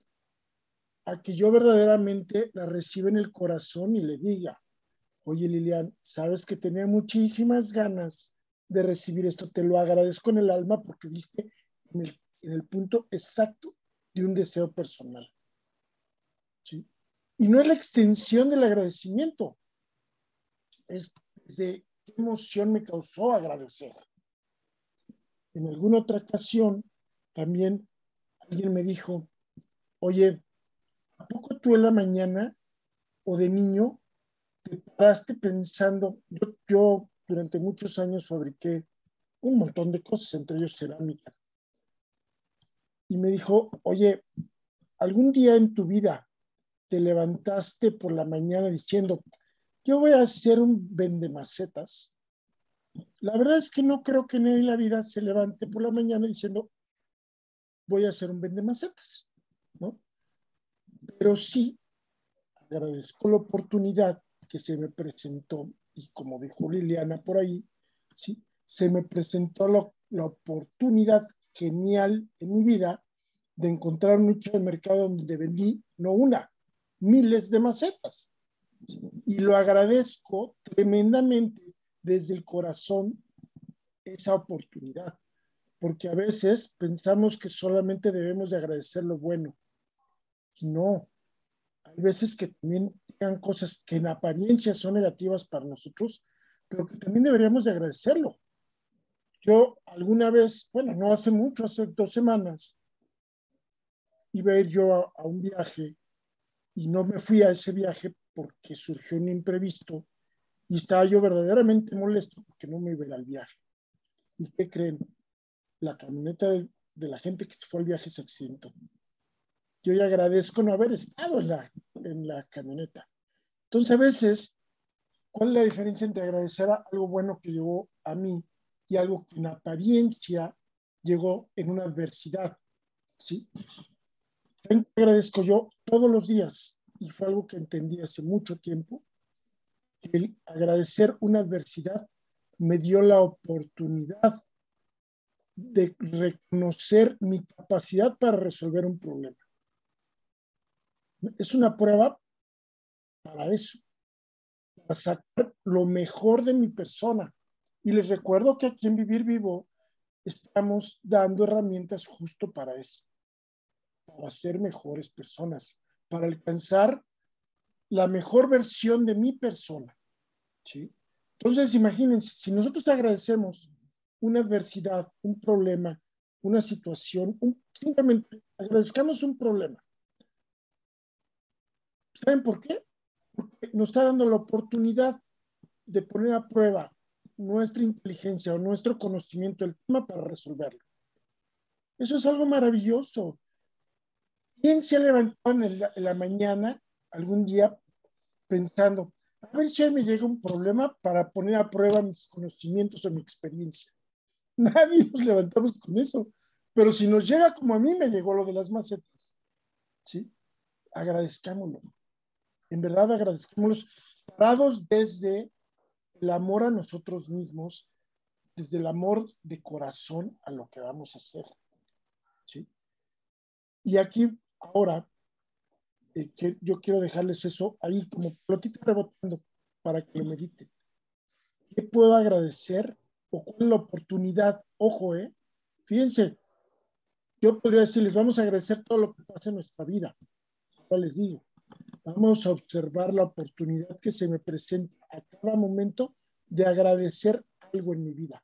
A que yo verdaderamente la reciba en el corazón y le diga, oye Lilian, sabes que tenía muchísimas ganas de recibir esto, te lo agradezco en el alma porque diste en el, en el punto exacto de un deseo personal, ¿sí? Y no es la extensión del agradecimiento, es de qué emoción me causó agradecer. En alguna otra ocasión también alguien me dijo, oye, ¿a poco tú en la mañana o de niño te paraste pensando? Yo, yo durante muchos años fabriqué un montón de cosas, entre ellos cerámica. Y me dijo, oye, ¿algún día en tu vida te levantaste por la mañana diciendo, yo voy a hacer un vendemacetas? La verdad es que no creo que nadie en la vida se levante por la mañana diciendo, voy a hacer un vendemacetas, ¿no? Pero sí agradezco la oportunidad que se me presentó, y como dijo Liliana por ahí, ¿sí? Se me presentó la, la oportunidad genial en mi vida de encontrar un nicho de mercado donde vendí no una, miles de macetas. ¿Sí? Y lo agradezco tremendamente desde el corazón esa oportunidad, porque a veces pensamos que solamente debemos de agradecer lo bueno. Y no, hay veces que también tengan cosas que en apariencia son negativas para nosotros, pero que también deberíamos de agradecerlo. Yo alguna vez, bueno, no hace mucho, hace dos semanas, iba a ir yo a, a un viaje y no me fui a ese viaje porque surgió un imprevisto y estaba yo verdaderamente molesto porque no me iba a ir al viaje. ¿Y qué creen? La camioneta de, de la gente que se fue al viaje se accidentó. Yo ya agradezco no haber estado en la, en la camioneta. Entonces, a veces, ¿cuál es la diferencia entre agradecer a algo bueno que llegó a mí y algo que en apariencia llegó en una adversidad? ¿Sí? ¿Saben qué agradezco yo todos los días? Y fue algo que entendí hace mucho tiempo. El agradecer una adversidad me dio la oportunidad de reconocer mi capacidad para resolver un problema. Es una prueba para eso, para sacar lo mejor de mi persona. Y les recuerdo que aquí en Vivir Vivo estamos dando herramientas justo para eso, para ser mejores personas, para alcanzar la mejor versión de mi persona, ¿sí? Entonces, imagínense, si nosotros agradecemos una adversidad, un problema, una situación, un, simplemente agradezcamos un problema. ¿Saben por qué? Porque nos está dando la oportunidad de poner a prueba nuestra inteligencia o nuestro conocimiento del tema para resolverlo. Eso es algo maravilloso. ¿Quién se ha levantado en, el, en la mañana algún día pensando, a ver si hoy me llega un problema para poner a prueba mis conocimientos o mi experiencia? Nadie nos levantamos con eso. Pero si nos llega como a mí me llegó lo de las macetas, ¿sí? Agradezcámoslo. En verdad agradezcámoslo, parados desde el amor a nosotros mismos, desde el amor de corazón a lo que vamos a hacer, ¿sí? Y aquí, ahora, eh, que yo quiero dejarles eso ahí como pelotita rebotando para que lo mediten. ¿Qué puedo agradecer o cuál es la oportunidad? Ojo, ¿eh? Fíjense, yo podría decirles, vamos a agradecer todo lo que pasa en nuestra vida. Ahora les digo, vamos a observar la oportunidad que se me presenta a cada momento de agradecer algo en mi vida.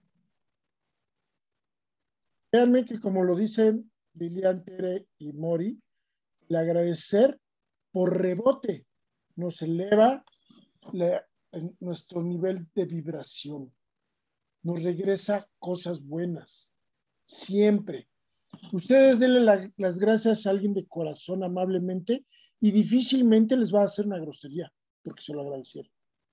Créanme que como lo dicen Lilian, Tere y Mori, el agradecer por rebote nos eleva la, nuestro nivel de vibración, nos regresa cosas buenas, siempre. Ustedes denle la, las gracias a alguien de corazón amablemente y difícilmente les va a hacer una grosería porque se lo agradecieron.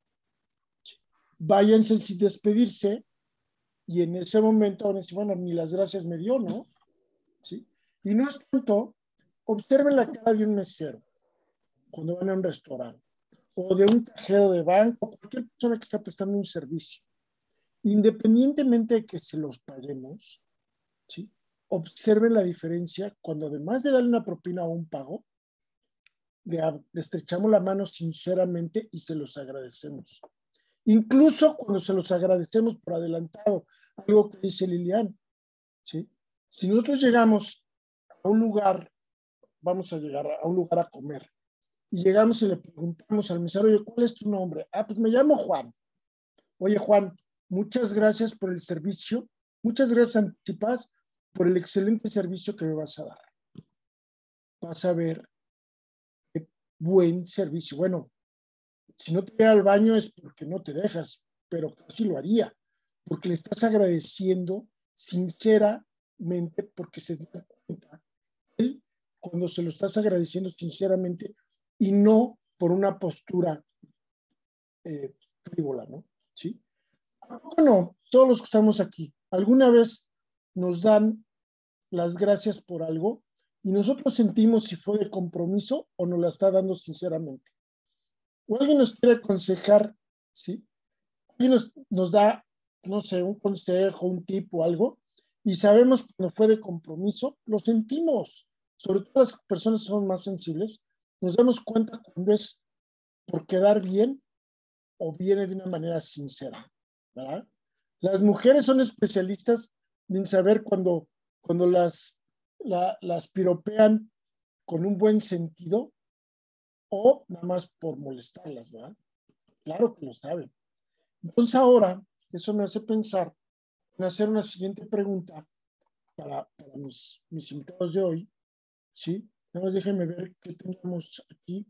Váyanse sin despedirse y en ese momento van a decir, bueno, ni las gracias me dio, ¿no? ¿Sí? Y no es tanto, observen la cara de un mesero cuando van a un restaurante o de un cajero de banco, cualquier persona que está prestando un servicio. Independientemente de que se los paguemos, ¿sí? Observen la diferencia cuando además de darle una propina o un pago, le, le estrechamos la mano sinceramente y se los agradecemos. Incluso cuando se los agradecemos por adelantado, algo que dice Lilian, ¿sí? Si nosotros llegamos a un lugar, vamos a llegar a un lugar a comer, y llegamos y le preguntamos al mesero, oye, ¿cuál es tu nombre? Ah, pues me llamo Juan. Oye, Juan, muchas gracias por el servicio, muchas gracias anticipadas por el excelente servicio que me vas a dar. Vas a ver qué buen servicio. Bueno, si no te voy al baño es porque no te dejas, pero casi lo haría, porque le estás agradeciendo sinceramente, porque se da cuenta él cuando se lo estás agradeciendo sinceramente y no por una postura eh, frívola, ¿no? ¿Sí? Bueno, todos los que estamos aquí, alguna vez nos dan las gracias por algo y nosotros sentimos si fue de compromiso o nos la está dando sinceramente. O alguien nos quiere aconsejar, ¿sí? Alguien nos, nos da, no sé, un consejo, un tip o algo, y sabemos cuando fue de compromiso, lo sentimos. Sobre todo las personas que son más sensibles, nos damos cuenta cuando es por quedar bien o viene de una manera sincera, ¿verdad? Las mujeres son especialistas en saber cuando, cuando las, la, las piropean con un buen sentido o nada más por molestarlas, ¿verdad? Claro que lo saben. Entonces ahora, eso me hace pensar en hacer una siguiente pregunta para, para mis, mis invitados de hoy, ¿sí? Nada más déjenme ver qué tenemos aquí.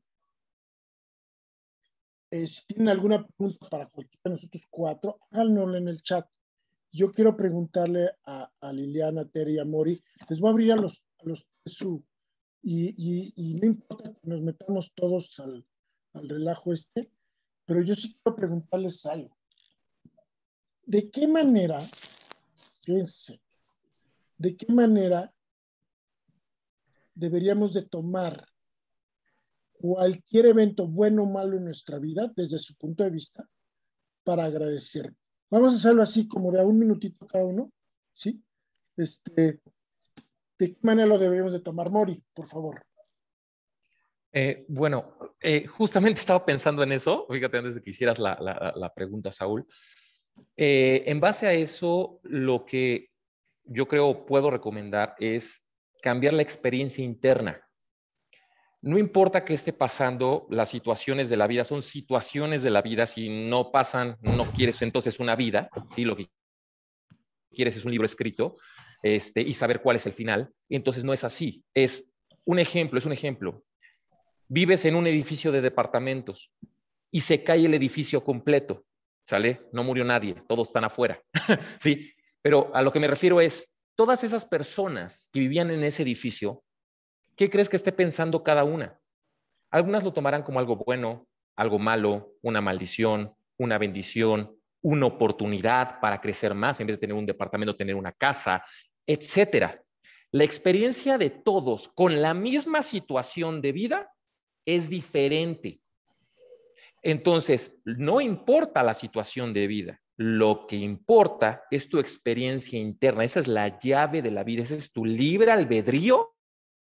Eh, si tienen alguna pregunta para cualquiera de nosotros cuatro, háganlo en el chat. Yo quiero preguntarle a, a Liliana, Tere y a Mori, les voy a abrir a los, a los su, y, y, y no importa que nos metamos todos al, al relajo este, pero yo sí quiero preguntarles algo. ¿De qué manera, fíjense, de qué manera deberíamos de tomar cualquier evento bueno o malo en nuestra vida desde su punto de vista para agradecer? Vamos a hacerlo así como de a un minutito cada uno, ¿sí? Este, ¿de qué manera lo deberíamos de tomar, Mori, por favor? Eh, bueno, eh, justamente estaba pensando en eso, fíjate, antes de que hicieras la, la, la pregunta, Saúl. Eh, en base a eso, lo que yo creo puedo recomendar es cambiar la experiencia interna. No importa qué esté pasando, las situaciones de la vida son situaciones de la vida. Si no pasan, no quieres entonces una vida, ¿sí? Lo que quieres es un libro escrito este, y saber cuál es el final. Entonces no es así. Es un ejemplo, es un ejemplo. Vives en un edificio de departamentos y se cae el edificio completo, ¿sale? No murió nadie, todos están afuera, ¿sí? Pero a lo que me refiero es, todas esas personas que vivían en ese edificio, ¿qué crees que esté pensando cada una? Algunas lo tomarán como algo bueno, algo malo, una maldición, una bendición, una oportunidad para crecer más en vez de tener un departamento, tener una casa, etcétera. La experiencia de todos con la misma situación de vida es diferente. Entonces, no importa la situación de vida, lo que importa es tu experiencia interna. Esa es la llave de la vida, ese es tu libre albedrío.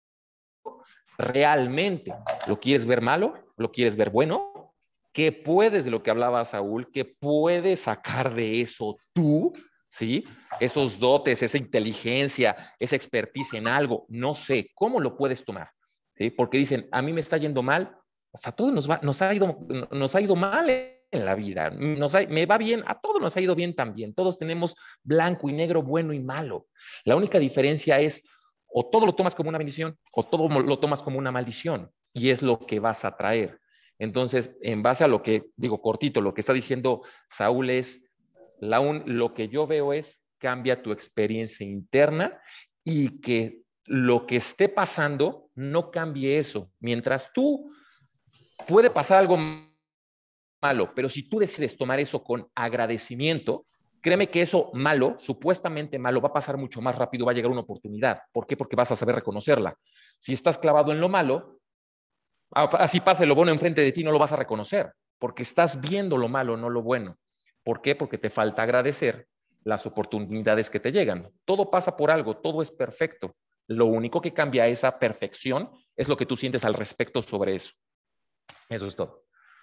Realmente, ¿lo quieres ver malo? ¿Lo quieres ver bueno? ¿Qué puedes, de lo que hablaba Saúl, qué puedes sacar de eso tú? ¿Sí? Esos dotes, esa inteligencia, esa experticia en algo, no sé, ¿cómo lo puedes tomar? ¿Sí? Porque dicen, a mí me está yendo mal, o sea, a todos nos, va, nos, ha, ido, nos ha ido mal en la vida, nos ha, me va bien, a todos nos ha ido bien también, todos tenemos blanco y negro, bueno y malo. La única diferencia es, o todo lo tomas como una bendición o todo lo tomas como una maldición y es lo que vas a traer. Entonces, en base a lo que digo cortito, lo que está diciendo Saúl es, la un, lo que yo veo es cambia tu experiencia interna y que lo que esté pasando no cambie eso. Mientras tú puede pasar algo malo, pero si tú decides tomar eso con agradecimiento, créeme que eso malo, supuestamente malo, va a pasar mucho más rápido, va a llegar una oportunidad. ¿Por qué? Porque vas a saber reconocerla. Si estás clavado en lo malo, así pase lo bueno enfrente de ti, no lo vas a reconocer, porque estás viendo lo malo, no lo bueno. ¿Por qué? Porque te falta agradecer las oportunidades que te llegan. Todo pasa por algo, todo es perfecto. Lo único que cambia esa perfección es lo que tú sientes al respecto sobre eso. Eso es todo.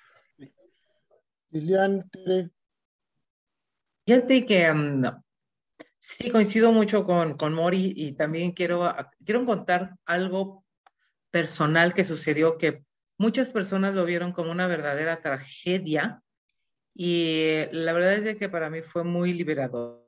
Lilian, Tere. Fíjate que um, no. Sí, coincido mucho con, con Mori y también quiero, quiero contar algo personal que sucedió que muchas personas lo vieron como una verdadera tragedia y la verdad es de que para mí fue muy liberador.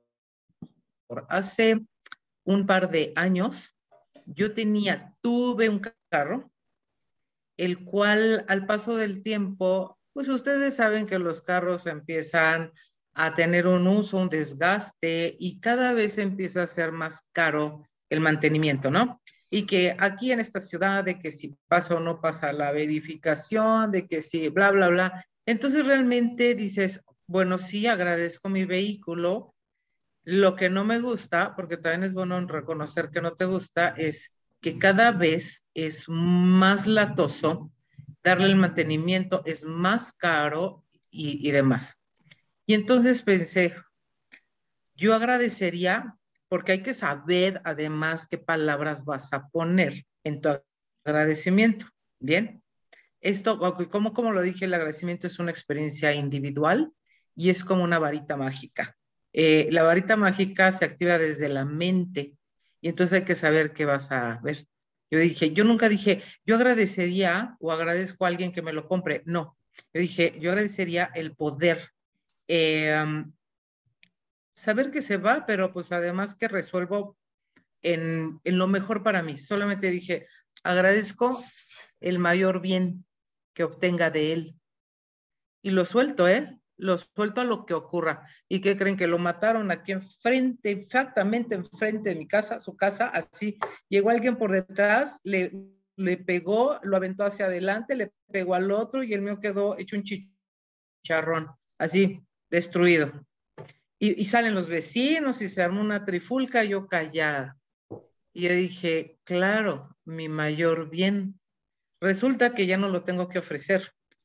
Hace un par de años yo tenía, tuve un carro, el cual al paso del tiempo, pues ustedes saben que los carros empiezan a tener un uso, un desgaste y cada vez empieza a ser más caro el mantenimiento, ¿no? Y que aquí en esta ciudad, de que si pasa o no pasa la verificación, de que si bla, bla, bla. Entonces realmente dices, bueno, sí, agradezco mi vehículo. Lo que no me gusta, porque también es bueno reconocer que no te gusta, es que cada vez es más latoso, darle el mantenimiento es más caro y, y demás. Y entonces pensé, yo agradecería, porque hay que saber además qué palabras vas a poner en tu agradecimiento. Bien, esto, como, como lo dije, el agradecimiento es una experiencia individual y es como una varita mágica. Eh, la varita mágica se activa desde la mente y entonces hay que saber qué vas a ver. Yo dije, yo nunca dije, yo agradecería o agradezco a alguien que me lo compre. No, yo dije, yo agradecería el poder eh, um, saber que se va, pero pues además que resuelvo en, en lo mejor para mí. Solamente dije, agradezco el mayor bien que obtenga de él. Y lo suelto, ¿eh? Lo suelto a lo que ocurra. ¿Y qué creen? Que lo mataron aquí enfrente, exactamente enfrente de mi casa, su casa, así. Llegó alguien por detrás, le, le pegó, lo aventó hacia adelante, le pegó al otro y el mío quedó hecho un chicharrón, así, destruido. Y, y salen los vecinos y se armó una trifulca, yo callada. Y yo dije, claro, mi mayor bien. Resulta que ya no lo tengo que ofrecer,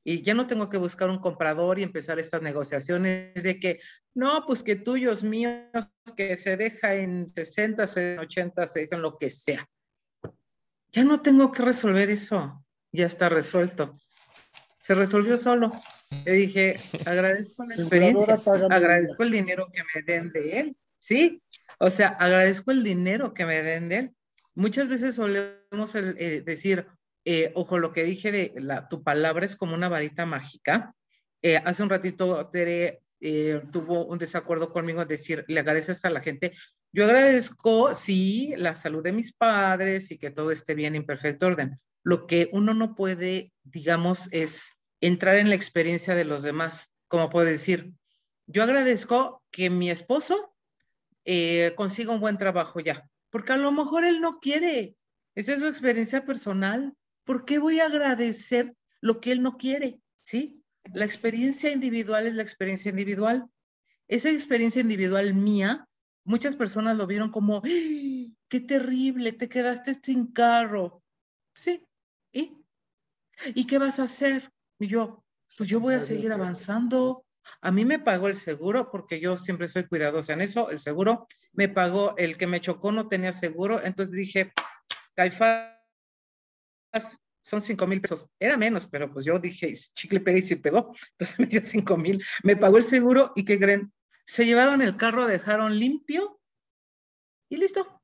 Y ya no tengo que buscar un comprador y empezar estas negociaciones de que, no, pues que tuyos, míos, que se deja en sesenta, en ochenta, se deja en lo que sea. Ya no tengo que resolver eso. Ya está resuelto. Se resolvió solo. Le dije, agradezco la Aseguradora, experiencia, págame el agradezco viaje. el dinero que me den de él, ¿sí? O sea, agradezco el dinero que me den de él. Muchas veces solemos el, eh, decir, eh, ojo, lo que dije de la, tu palabra es como una varita mágica. Eh, hace un ratito Tere eh, tuvo un desacuerdo conmigo, decir, le agradeces a la gente. Yo agradezco, sí, la salud de mis padres y que todo esté bien en perfecto orden. Lo que uno no puede, digamos, es entrar en la experiencia de los demás, como puede decir, yo agradezco que mi esposo eh, consiga un buen trabajo ya, porque a lo mejor él no quiere, esa es su experiencia personal, ¿por qué voy a agradecer lo que él no quiere? ¿Sí? La experiencia individual es la experiencia individual. Esa experiencia individual mía, muchas personas lo vieron como, ¡ay, qué terrible, te quedaste sin carro! Sí, ¿y? ¿Y qué vas a hacer? Y yo, pues yo voy a seguir avanzando. A mí me pagó el seguro porque yo siempre soy cuidadosa en eso. El seguro me pagó, el que me chocó no tenía seguro. Entonces dije, Caifás, son cinco mil pesos. Era menos, pero pues yo dije, chicle pega y se pegó. Entonces me dio cinco mil. Me pagó el seguro y ¿qué creen? Se llevaron el carro, dejaron limpio y listo.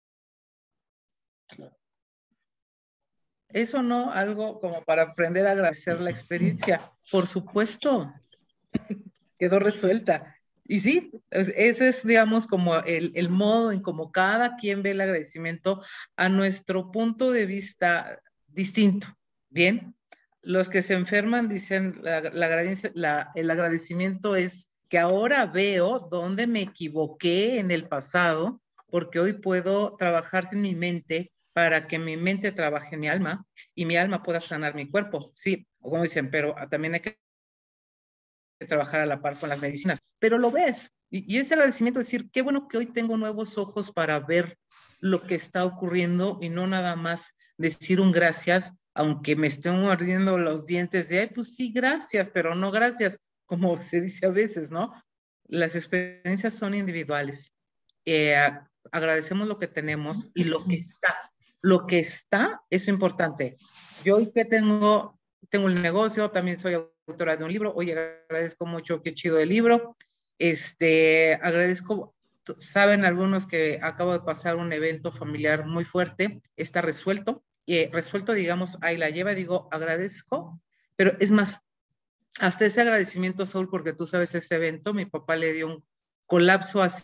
Eso no, algo como para aprender a agradecer la experiencia. Por supuesto, quedó resuelta. Y sí, ese es, digamos, como el, el modo en como cada quien ve el agradecimiento a nuestro punto de vista distinto. Bien, los que se enferman dicen, la, la, la, el agradecimiento es que ahora veo dónde me equivoqué en el pasado, porque hoy puedo trabajar en mi mente para que mi mente trabaje en mi alma y mi alma pueda sanar mi cuerpo. Sí, como dicen, pero también hay que trabajar a la par con las medicinas, pero lo ves. Y, y ese agradecimiento es decir, qué bueno que hoy tengo nuevos ojos para ver lo que está ocurriendo y no nada más decir un gracias, aunque me estén mordiendo los dientes de, ay, pues sí, gracias, pero no gracias, como se dice a veces, ¿no? Las experiencias son individuales. Eh, agradecemos lo que tenemos y lo que está. Lo que está es importante. Yo hoy que tengo, tengo el negocio, también soy autora de un libro. Oye, agradezco mucho, qué chido el libro. Este, agradezco, saben algunos que acabo de pasar un evento familiar muy fuerte, está resuelto, eh, resuelto, digamos, ahí la lleva, digo, agradezco, pero es más, hasta ese agradecimiento, Saúl, porque tú sabes ese evento, mi papá le dio un colapso hace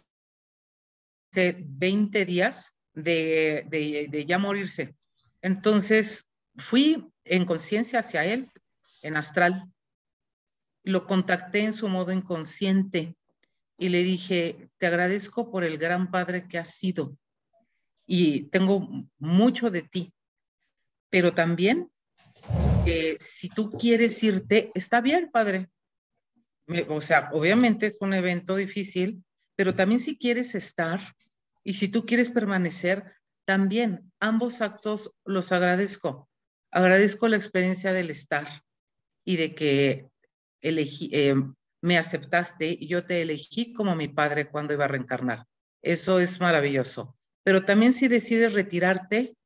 veinte días de, de, de ya morirse. Entonces, fui en conciencia hacia él, en astral, lo contacté en su modo inconsciente y le dije, te agradezco por el gran padre que has sido y tengo mucho de ti, pero también eh, si tú quieres irte, está bien, padre. Me, o sea, obviamente es un evento difícil, pero también si quieres estar y si tú quieres permanecer, también ambos actos los agradezco. Agradezco la experiencia del estar y de que elegí, eh, me aceptaste y yo te elegí como mi padre cuando iba a reencarnar. Eso es maravilloso. Pero también si decides retirarte,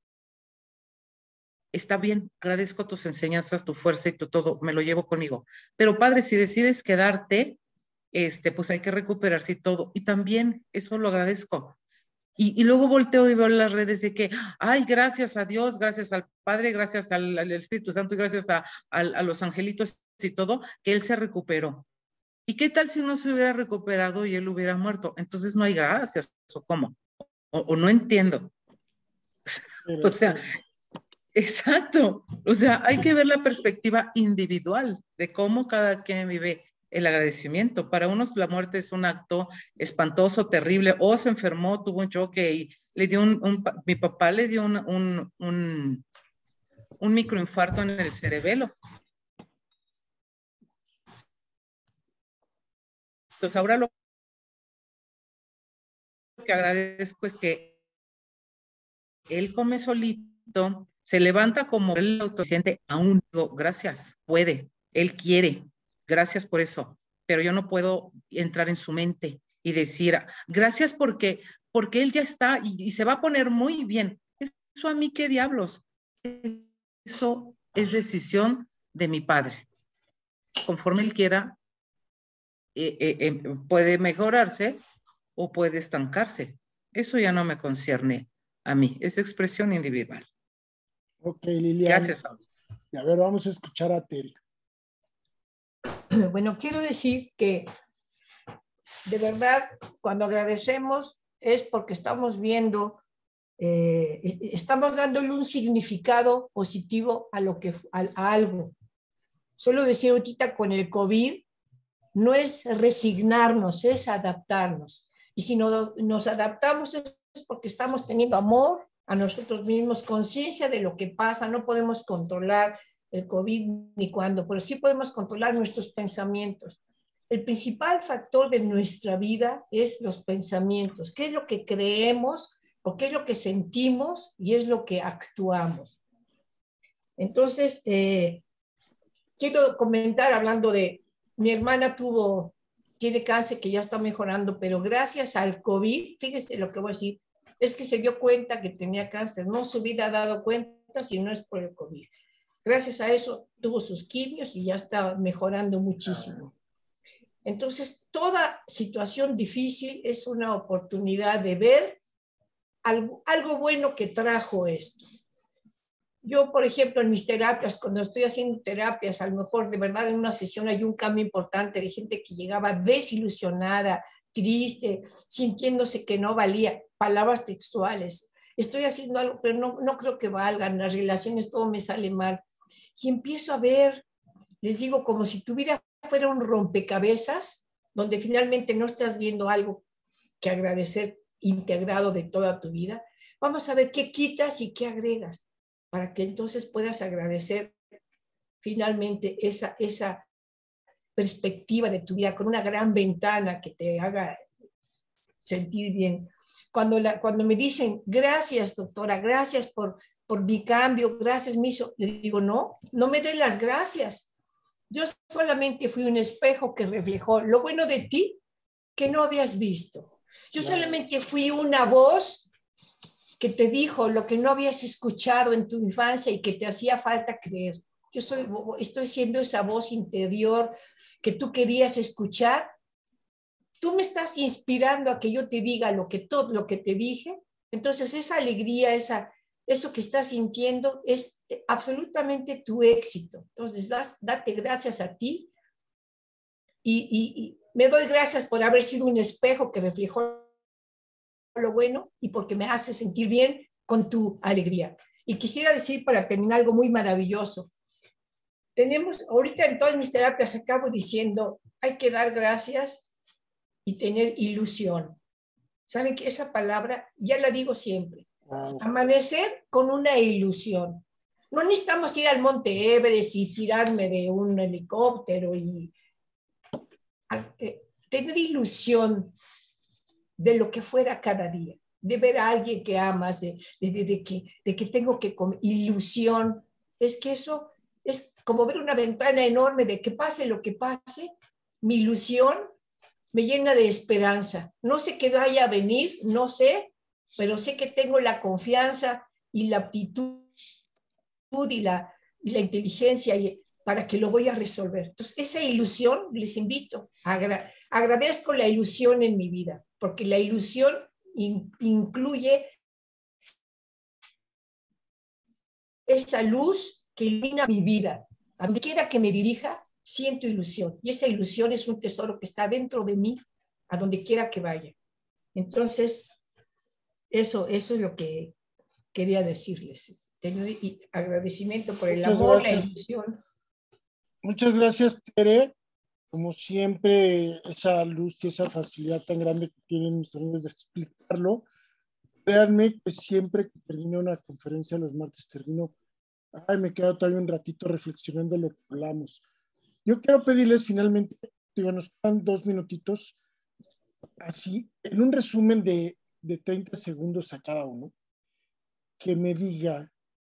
está bien, agradezco tus enseñanzas, tu fuerza y tu todo, me lo llevo conmigo. Pero padre, si decides quedarte, este, pues hay que recuperarse y todo. Y también eso lo agradezco. Y, y luego volteo y veo las redes de que, ay, gracias a Dios, gracias al Padre, gracias al, al Espíritu Santo y gracias a, a, a los angelitos y todo, que él se recuperó. ¿Y qué tal si no se hubiera recuperado y él hubiera muerto? Entonces no hay gracias, ¿o cómo? O, o no entiendo. O sea, exacto. O sea, hay que ver la perspectiva individual de cómo cada quien vive el agradecimiento. Para unos la muerte es un acto espantoso, terrible, o se enfermó, tuvo un choque y le dio un, un mi papá le dio un, un, un, un microinfarto en el cerebelo. Entonces ahora lo que agradezco es que él come solito se levanta como el autosuficiente, aún digo, gracias, puede, él quiere, gracias por eso, pero yo no puedo entrar en su mente y decir, gracias porque, porque él ya está y, y se va a poner muy bien. Eso a mí, ¿qué diablos? Eso es decisión de mi padre. Conforme él quiera, eh, eh, eh, puede mejorarse o puede estancarse. Eso ya no me concierne a mí, es expresión individual. Ok, Lilian. Gracias. Y a ver, vamos a escuchar a Tere. Bueno, quiero decir que de verdad, cuando agradecemos es porque estamos viendo, eh, estamos dándole un significado positivo a, lo que, a, a algo. Solo decir ahorita con el COVID, no es resignarnos, es adaptarnos. Y si no, nos adaptamos es porque estamos teniendo amor a nosotros mismos, conciencia de lo que pasa. No podemos controlar el COVID ni cuándo, pero sí podemos controlar nuestros pensamientos. El principal factor de nuestra vida es los pensamientos. ¿Qué es lo que creemos o qué es lo que sentimos y es lo que actuamos? Entonces, eh, quiero comentar hablando de mi hermana tuvo, tiene cáncer que ya está mejorando, pero gracias al COVID, fíjese lo que voy a decir, es que se dio cuenta que tenía cáncer, no se hubiera dado cuenta si no es por el COVID. Gracias a eso tuvo sus quimios y ya está mejorando muchísimo. Entonces, toda situación difícil es una oportunidad de ver algo, algo bueno que trajo esto. Yo, por ejemplo, en mis terapias, cuando estoy haciendo terapias, a lo mejor de verdad en una sesión hay un cambio importante de gente que llegaba desilusionada, triste, sintiéndose que no valía, palabras textuales. Estoy haciendo algo, pero no, no creo que valgan, las relaciones, todo me sale mal. Y empiezo a ver, les digo, como si tu vida fuera un rompecabezas, donde finalmente no estás viendo algo que agradecer integrado de toda tu vida. Vamos a ver qué quitas y qué agregas, para que entonces puedas agradecer finalmente esa, esa perspectiva de tu vida con una gran ventana que te haga sentir bien. Cuando, la, cuando me dicen, gracias doctora, gracias por, por mi cambio, gracias Miso, le digo, no, no me den las gracias. Yo solamente fui un espejo que reflejó lo bueno de ti que no habías visto. Yo solamente fui una voz que te dijo lo que no habías escuchado en tu infancia y que te hacía falta creer. Yo soy, estoy siendo esa voz interior que tú querías escuchar. Tú me estás inspirando a que yo te diga lo que, todo lo que te dije. Entonces esa alegría, esa, eso que estás sintiendo es absolutamente tu éxito. Entonces das, date gracias a ti y, y, y me doy gracias por haber sido un espejo que reflejó lo bueno y porque me hace sentir bien con tu alegría. Y quisiera decir para terminar algo muy maravilloso. Tenemos, ahorita en todas mis terapias acabo diciendo, hay que dar gracias y tener ilusión. ¿Saben que esa palabra ya la digo siempre? Wow. Amanecer con una ilusión. No necesitamos ir al Monte Everest y tirarme de un helicóptero y eh, tener ilusión de lo que fuera cada día, de ver a alguien que amas, de, de, de, de, que, de que tengo que comer, ilusión. Es que eso es como ver una ventana enorme de que pase lo que pase, mi ilusión me llena de esperanza. No sé qué vaya a venir, no sé, pero sé que tengo la confianza y la aptitud y la, y la inteligencia y, para que lo voy a resolver. Entonces, esa ilusión, les invito, agra agradezco la ilusión en mi vida, porque la ilusión in incluye esa luz que ilumina mi vida. A donde quiera que me dirija, siento ilusión. Y esa ilusión es un tesoro que está dentro de mí, a donde quiera que vaya. Entonces, eso, eso es lo que quería decirles. Tengo agradecimiento por el Muchas amor, gracias. la ilusión. Muchas gracias, Tere. Como siempre, esa luz y esa facilidad tan grande que tienen mis amigos de explicarlo. Créanme que siempre que termino una conferencia los martes, termino, ay, me quedo todavía un ratito reflexionando lo que hablamos. Yo quiero pedirles finalmente, digo, nos quedan dos minutitos, así, en un resumen de, de treinta segundos a cada uno, que me diga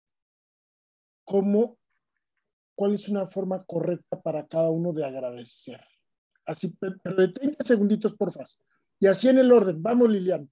cómo, cuál es una forma correcta para cada uno de agradecer. Así, pero de treinta segunditos, por favor. Y así en el orden. Vamos, Lilian.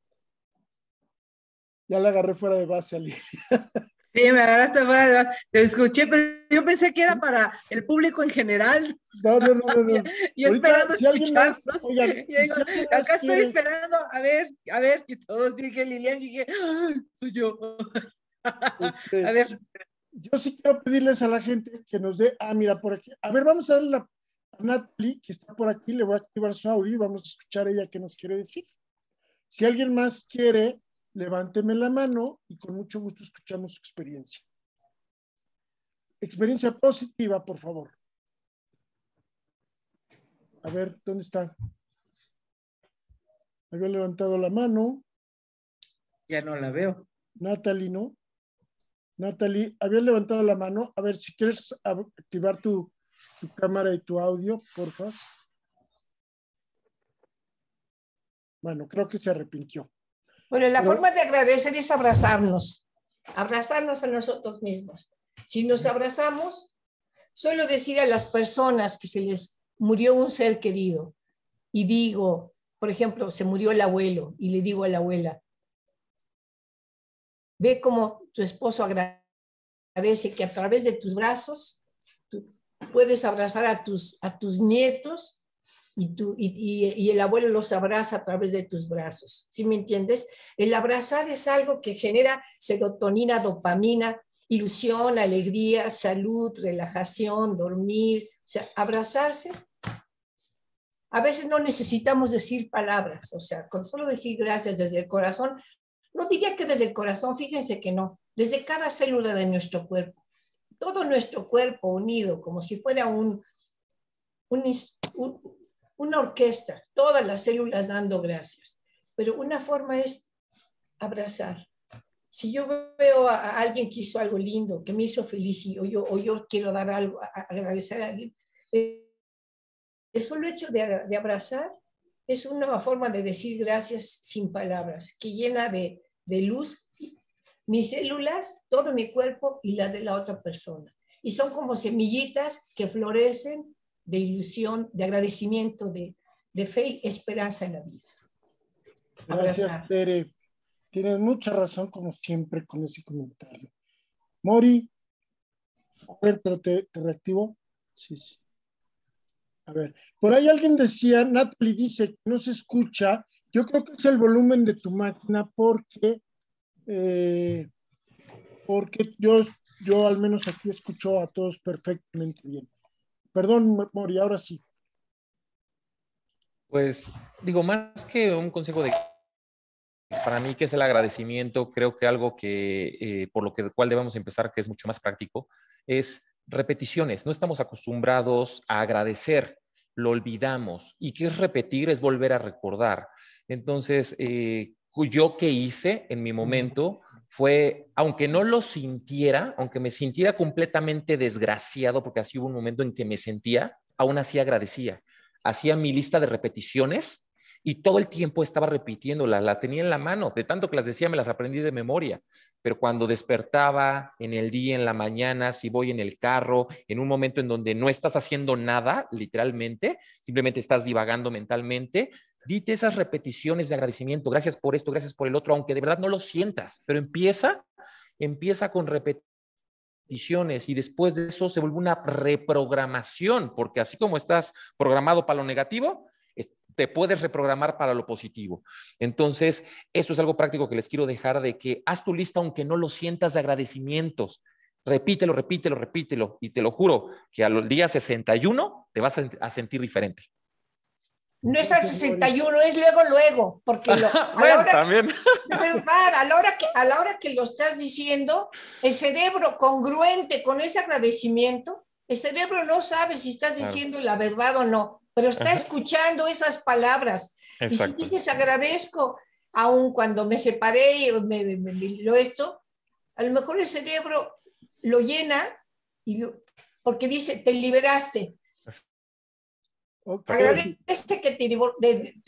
Ya la agarré fuera de base a Lilian. Sí, me agarraste fuera de base. Te escuché, pero yo pensé que era para el público en general. No, no, no, no. no. Yo Ahorita, esperando si alguien más, escucharlos. oigan, Y digo, si alguien más acá quiere, estoy esperando, a ver, a ver, y todos dije Lilian, y dije, ¡ah, soy yo! este, A ver. yo sí quiero pedirles a la gente que nos dé, ah, mira, por aquí, a ver, vamos a darle la, a Natalie, que está por aquí, le voy a activar su audio y vamos a escuchar a ella qué nos quiere decir. Si alguien más quiere, levánteme la mano y con mucho gusto escuchamos su experiencia. Experiencia positiva, por favor. A ver, ¿dónde está? Había levantado la mano. Ya no la veo. Natalie, ¿no? Natalie, había levantado la mano. A ver, si quieres activar tu, tu cámara y tu audio, por favor. Bueno, creo que se arrepintió. Bueno, la Pero, forma de agradecer es abrazarnos, abrazarnos a nosotros mismos. Si nos abrazamos, suelo decir a las personas que se les murió un ser querido y digo, por ejemplo, se murió el abuelo y le digo a la abuela, ve cómo tu esposo agradece que a través de tus brazos tú puedes abrazar a tus, a tus nietos y, tú, y, y, y el abuelo los abraza a través de tus brazos. ¿Sí me entiendes? El abrazar es algo que genera serotonina, dopamina, ilusión, alegría, salud, relajación, dormir. O sea, abrazarse. A veces no necesitamos decir palabras, o sea, con solo decir gracias desde el corazón. No diría que desde el corazón, fíjense que no, desde cada célula de nuestro cuerpo. Todo nuestro cuerpo unido, como si fuera un, un, un, una orquesta, todas las células dando gracias. Pero una forma es abrazar. Si yo veo a alguien que hizo algo lindo, que me hizo feliz, y, o, yo, o yo quiero dar algo, a, a agradecer a alguien, eh, el solo hecho de, de abrazar es una forma de decir gracias sin palabras, que llena de, de luz mis células, todo mi cuerpo y las de la otra persona. Y son como semillitas que florecen de ilusión, de agradecimiento, de, de fe y esperanza en la vida. Gracias, abrazar. Tere. Tienes mucha razón, como siempre, con ese comentario. Mori, a ver, pero te, te reactivo. Sí, sí. A ver, por ahí alguien decía, Natalie dice que no se escucha. Yo creo que es el volumen de tu máquina porque, eh, porque yo, yo al menos aquí escucho a todos perfectamente bien. Perdón, Mori, ahora sí. Pues digo, más que un consejo de... Para mí, que es el agradecimiento, creo que algo que, eh, por lo que, cual debemos empezar, que es mucho más práctico, es repeticiones. No estamos acostumbrados a agradecer, lo olvidamos. Y qué es repetir, es volver a recordar. Entonces, eh, yo que hice en mi momento fue, aunque no lo sintiera, aunque me sintiera completamente desgraciado, porque así hubo un momento en que me sentía, aún así agradecía. Hacía mi lista de repeticiones y todo el tiempo estaba repitiéndolas, la tenía en la mano, de tanto que las decía me las aprendí de memoria, pero cuando despertaba en el día, en la mañana, si voy en el carro, en un momento en donde no estás haciendo nada, literalmente, simplemente estás divagando mentalmente, dite esas repeticiones de agradecimiento, gracias por esto, gracias por el otro, aunque de verdad no lo sientas, pero empieza, empieza con repeticiones y después de eso se vuelve una reprogramación, porque así como estás programado para lo negativo, te puedes reprogramar para lo positivo. Entonces, esto es algo práctico que les quiero dejar, de que haz tu lista aunque no lo sientas de agradecimientos. Repítelo, repítelo, repítelo. Y te lo juro que al día sesenta y uno te vas a sentir diferente. No es al sesenta y uno, es luego, luego. Porque lo, a, bueno, la hora también. Que, de verdad, a la, hora que, a la hora que lo estás diciendo, el cerebro congruente con ese agradecimiento, el cerebro no sabe si estás diciendo claro. la verdad o no, pero está Ajá. escuchando esas palabras. Exacto. Y si dices agradezco, aun cuando me separé y me, me, me, me lo esto, a lo mejor el cerebro lo llena y lo, porque dice, te liberaste. Okay. Agradece que te, de, de,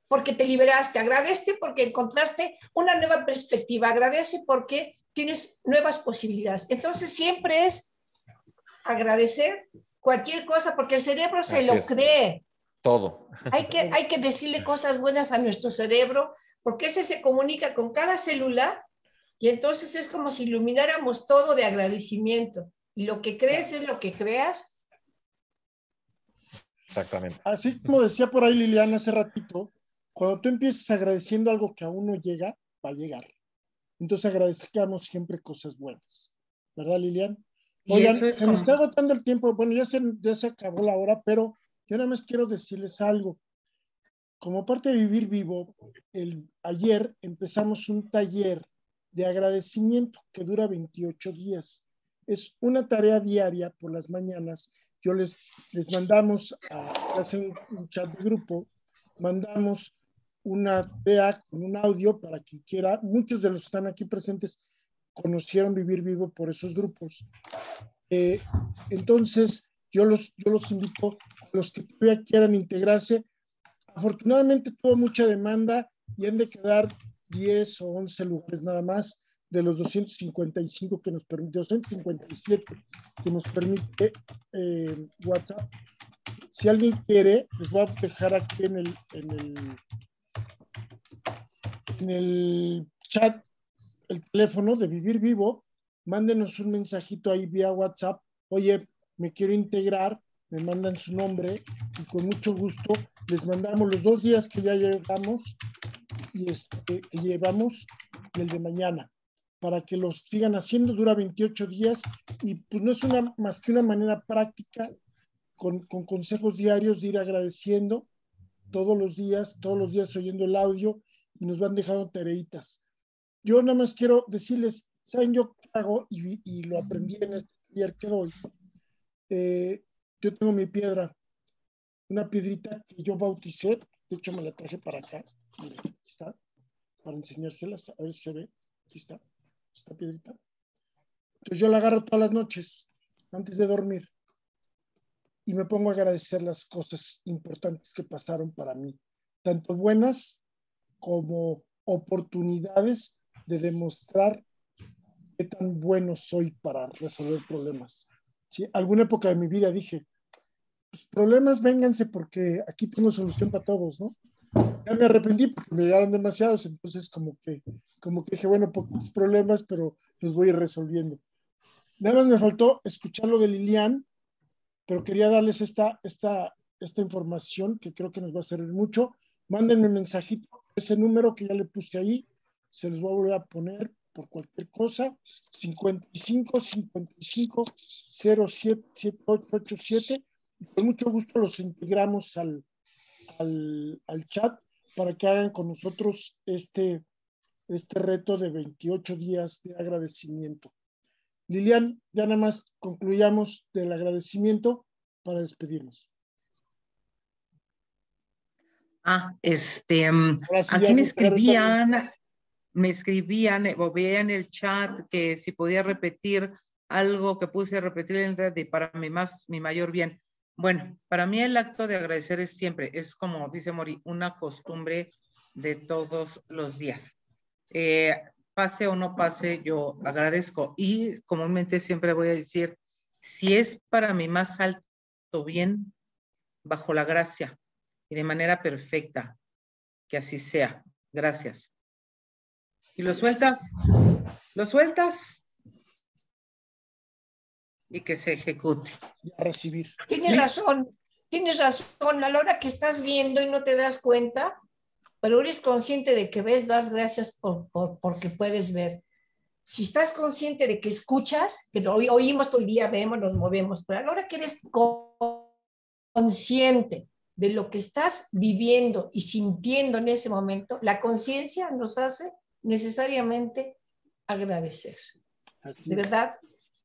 porque te liberaste, agradece porque encontraste una nueva perspectiva, agradece porque tienes nuevas posibilidades. Entonces siempre es agradecer cualquier cosa porque el cerebro se Así lo es. cree. Todo. Hay que, hay que decirle cosas buenas a nuestro cerebro porque ese se comunica con cada célula y entonces es como si ilumináramos todo de agradecimiento. Y lo que crees es lo que creas. Exactamente. Así como decía por ahí Liliana hace ratito, cuando tú empieces agradeciendo algo que aún no llega, va a llegar. Entonces agradezcamos siempre cosas buenas. ¿Verdad, Lilian? Y Oigan, eso es se como... nos está agotando el tiempo. Bueno, ya se, ya se acabó la hora, pero yo nada más quiero decirles algo. Como parte de Vivir Vivo, el, ayer empezamos un taller de agradecimiento que dura veintiocho días. Es una tarea diaria por las mañanas. Yo les, les mandamos, a, hacen un chat de grupo, mandamos una tarea con un audio para quien quiera. Muchos de los que están aquí presentes conocieron Vivir Vivo por esos grupos. Eh, entonces, yo los, yo los invito a los que todavía quieran integrarse. Afortunadamente tuvo mucha demanda y han de quedar diez o once lugares nada más de los doscientos cincuenta y cinco que nos permite, doscientos cincuenta y siete que nos permite eh, WhatsApp. Si alguien quiere, les voy a dejar aquí en el, en el, en el chat el teléfono de Vivir Vivo, mándenos un mensajito ahí vía WhatsApp, oye, me quiero integrar, me mandan su nombre y con mucho gusto les mandamos los dos días que ya llevamos y este, que llevamos y el de mañana para que los sigan haciendo, dura veintiocho días y pues no es una, más que una manera práctica con, con consejos diarios de ir agradeciendo todos los días, todos los días oyendo el audio y nos van dejando tareitas. Yo nada más quiero decirles, ¿saben yo qué hago? Y, y lo aprendí en este taller que doy. Eh, yo tengo mi piedra, una piedrita que yo bauticé, de hecho me la traje para acá, miren, aquí está, para enseñárselas, a ver si se ve, aquí está, esta piedrita. Entonces yo la agarro todas las noches, antes de dormir, y me pongo a agradecer las cosas importantes que pasaron para mí, tanto buenas como oportunidades de demostrar qué tan bueno soy para resolver problemas. ¿Sí? Alguna época de mi vida dije, pues problemas vénganse porque aquí tengo solución para todos, ¿no? Ya me arrepentí porque me llegaron demasiados, entonces como que, como que dije, bueno, pocos problemas, pero los voy a ir resolviendo. Nada más me faltó escuchar lo de Lilian, pero quería darles esta, esta, esta información que creo que nos va a servir mucho. Mándenme un mensajito, ese número que ya le puse ahí, se los voy a volver a poner por cualquier cosa, cincuenta y cinco, cincuenta y cinco, cero siete, siete ocho ocho siete. Con mucho gusto los integramos al, al, al chat para que hagan con nosotros este, este reto de veintiocho días de agradecimiento. Lilian, ya nada más concluyamos del agradecimiento para despedirnos. Ah, este, Sí, aquí me escribían, me escribían o veía en el chat que si podía repetir algo que puse a repetir en el para mi más, mi mayor bien. Bueno, para mí el acto de agradecer es siempre, es como dice Mori, una costumbre de todos los días. Eh, pase o no pase, yo agradezco y comúnmente siempre voy a decir, si es para mi más alto bien, bajo la gracia y de manera perfecta, que así sea. Gracias. Y lo sueltas, lo sueltas y que se ejecute. A recibir. Tienes razón, tienes razón. A la hora que estás viendo y no te das cuenta, pero eres consciente de que ves, das gracias por, por, porque puedes ver. Si estás consciente de que escuchas, que lo oímos todo el día, vemos, nos movemos, pero a la hora que eres consciente de lo que estás viviendo y sintiendo en ese momento, la conciencia nos hace necesariamente agradecer. Así de verdad.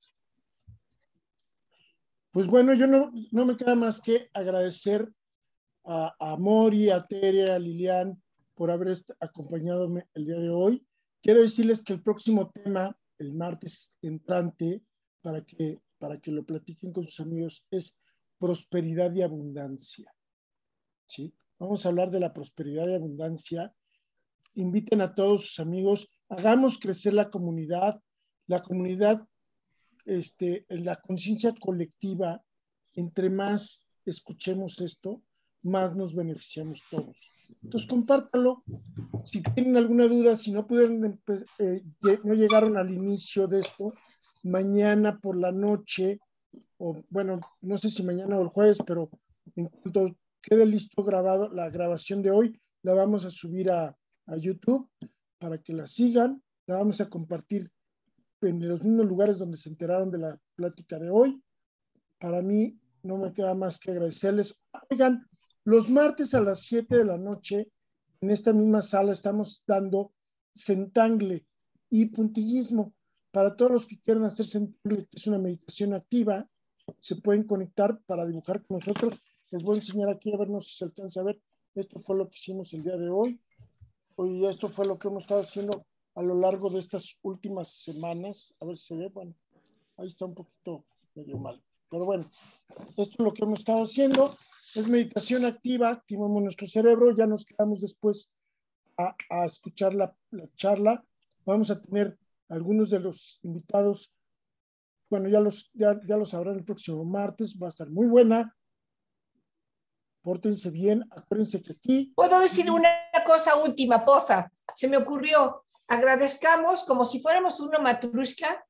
Pues bueno, yo no, no me queda más que agradecer a, a Mori, a Tere, a Lilian por haber acompañado el día de hoy. Quiero decirles que el próximo tema, el martes entrante, para que, para que lo platiquen con sus amigos, es prosperidad y abundancia. ¿Sí? Vamos a hablar de la prosperidad y abundancia. Inviten a todos sus amigos, hagamos crecer la comunidad, la comunidad, este, la conciencia colectiva. Entre más escuchemos esto, más nos beneficiamos todos. Entonces, compártalo. Si tienen alguna duda, si no pudieron, eh, no llegaron al inicio de esto, mañana por la noche, o bueno, no sé si mañana o el jueves, pero en cuanto quede listo grabado, la grabación de hoy, la vamos a subir a, a YouTube para que la sigan. La vamos a compartir en los mismos lugares donde se enteraron de la plática de hoy. Para mí, no me queda más que agradecerles. Oigan, los martes a las siete de la noche, en esta misma sala, estamos dando centangle y puntillismo. Para todos los que quieran hacer centangle, que es una meditación activa, se pueden conectar para dibujar con nosotros. Les voy a enseñar aquí, a ver si se alcanza a ver. Esto fue lo que hicimos el día de hoy. Y esto fue lo que hemos estado haciendo a lo largo de estas últimas semanas. A ver si se ve. Bueno, ahí está un poquito medio mal. Pero bueno, esto es lo que hemos estado haciendo. Es meditación activa, activamos nuestro cerebro. Ya nos quedamos después a, a escuchar la, la charla. Vamos a tener algunos de los invitados. Bueno, ya los, ya, ya los sabrán el próximo martes. Va a estar muy buena. Pórtense bien. Acuérdense que aquí... ¿Puedo decir una cosa última, porfa? Se me ocurrió. Agradezcamos como si fuéramos una matrushka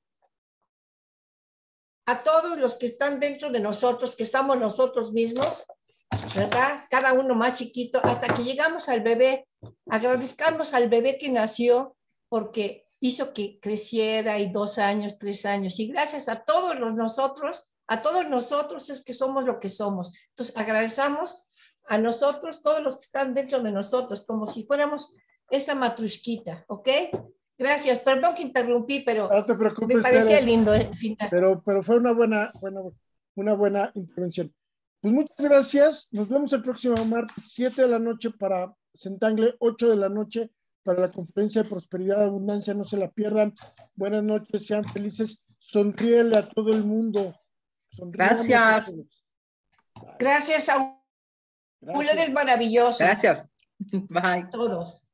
a todos los que están dentro de nosotros, que somos nosotros mismos, ¿verdad? Cada uno más chiquito, hasta que llegamos al bebé. Agradezcamos al bebé que nació porque hizo que creciera y dos años, tres años. Y gracias a todos los nosotros, a todos nosotros es que somos lo que somos. Entonces agradezcamos a nosotros, todos los que están dentro de nosotros, como si fuéramos esa matrushquita, ¿ok? Gracias, perdón que interrumpí, pero no te preocupes, me parecía Tere, lindo el final. Pero, pero fue una buena, buena, una buena intervención. Pues muchas gracias. Nos vemos el próximo martes, siete de la noche para Centangle, ocho de la noche para la conferencia de prosperidad y abundancia. No se la pierdan. Buenas noches, sean felices. Sonríele a todo el mundo. Sonríamos Gracias. a todos. Gracias, Saúl. Gracias. Eres maravilloso. Gracias. Bye. Todos.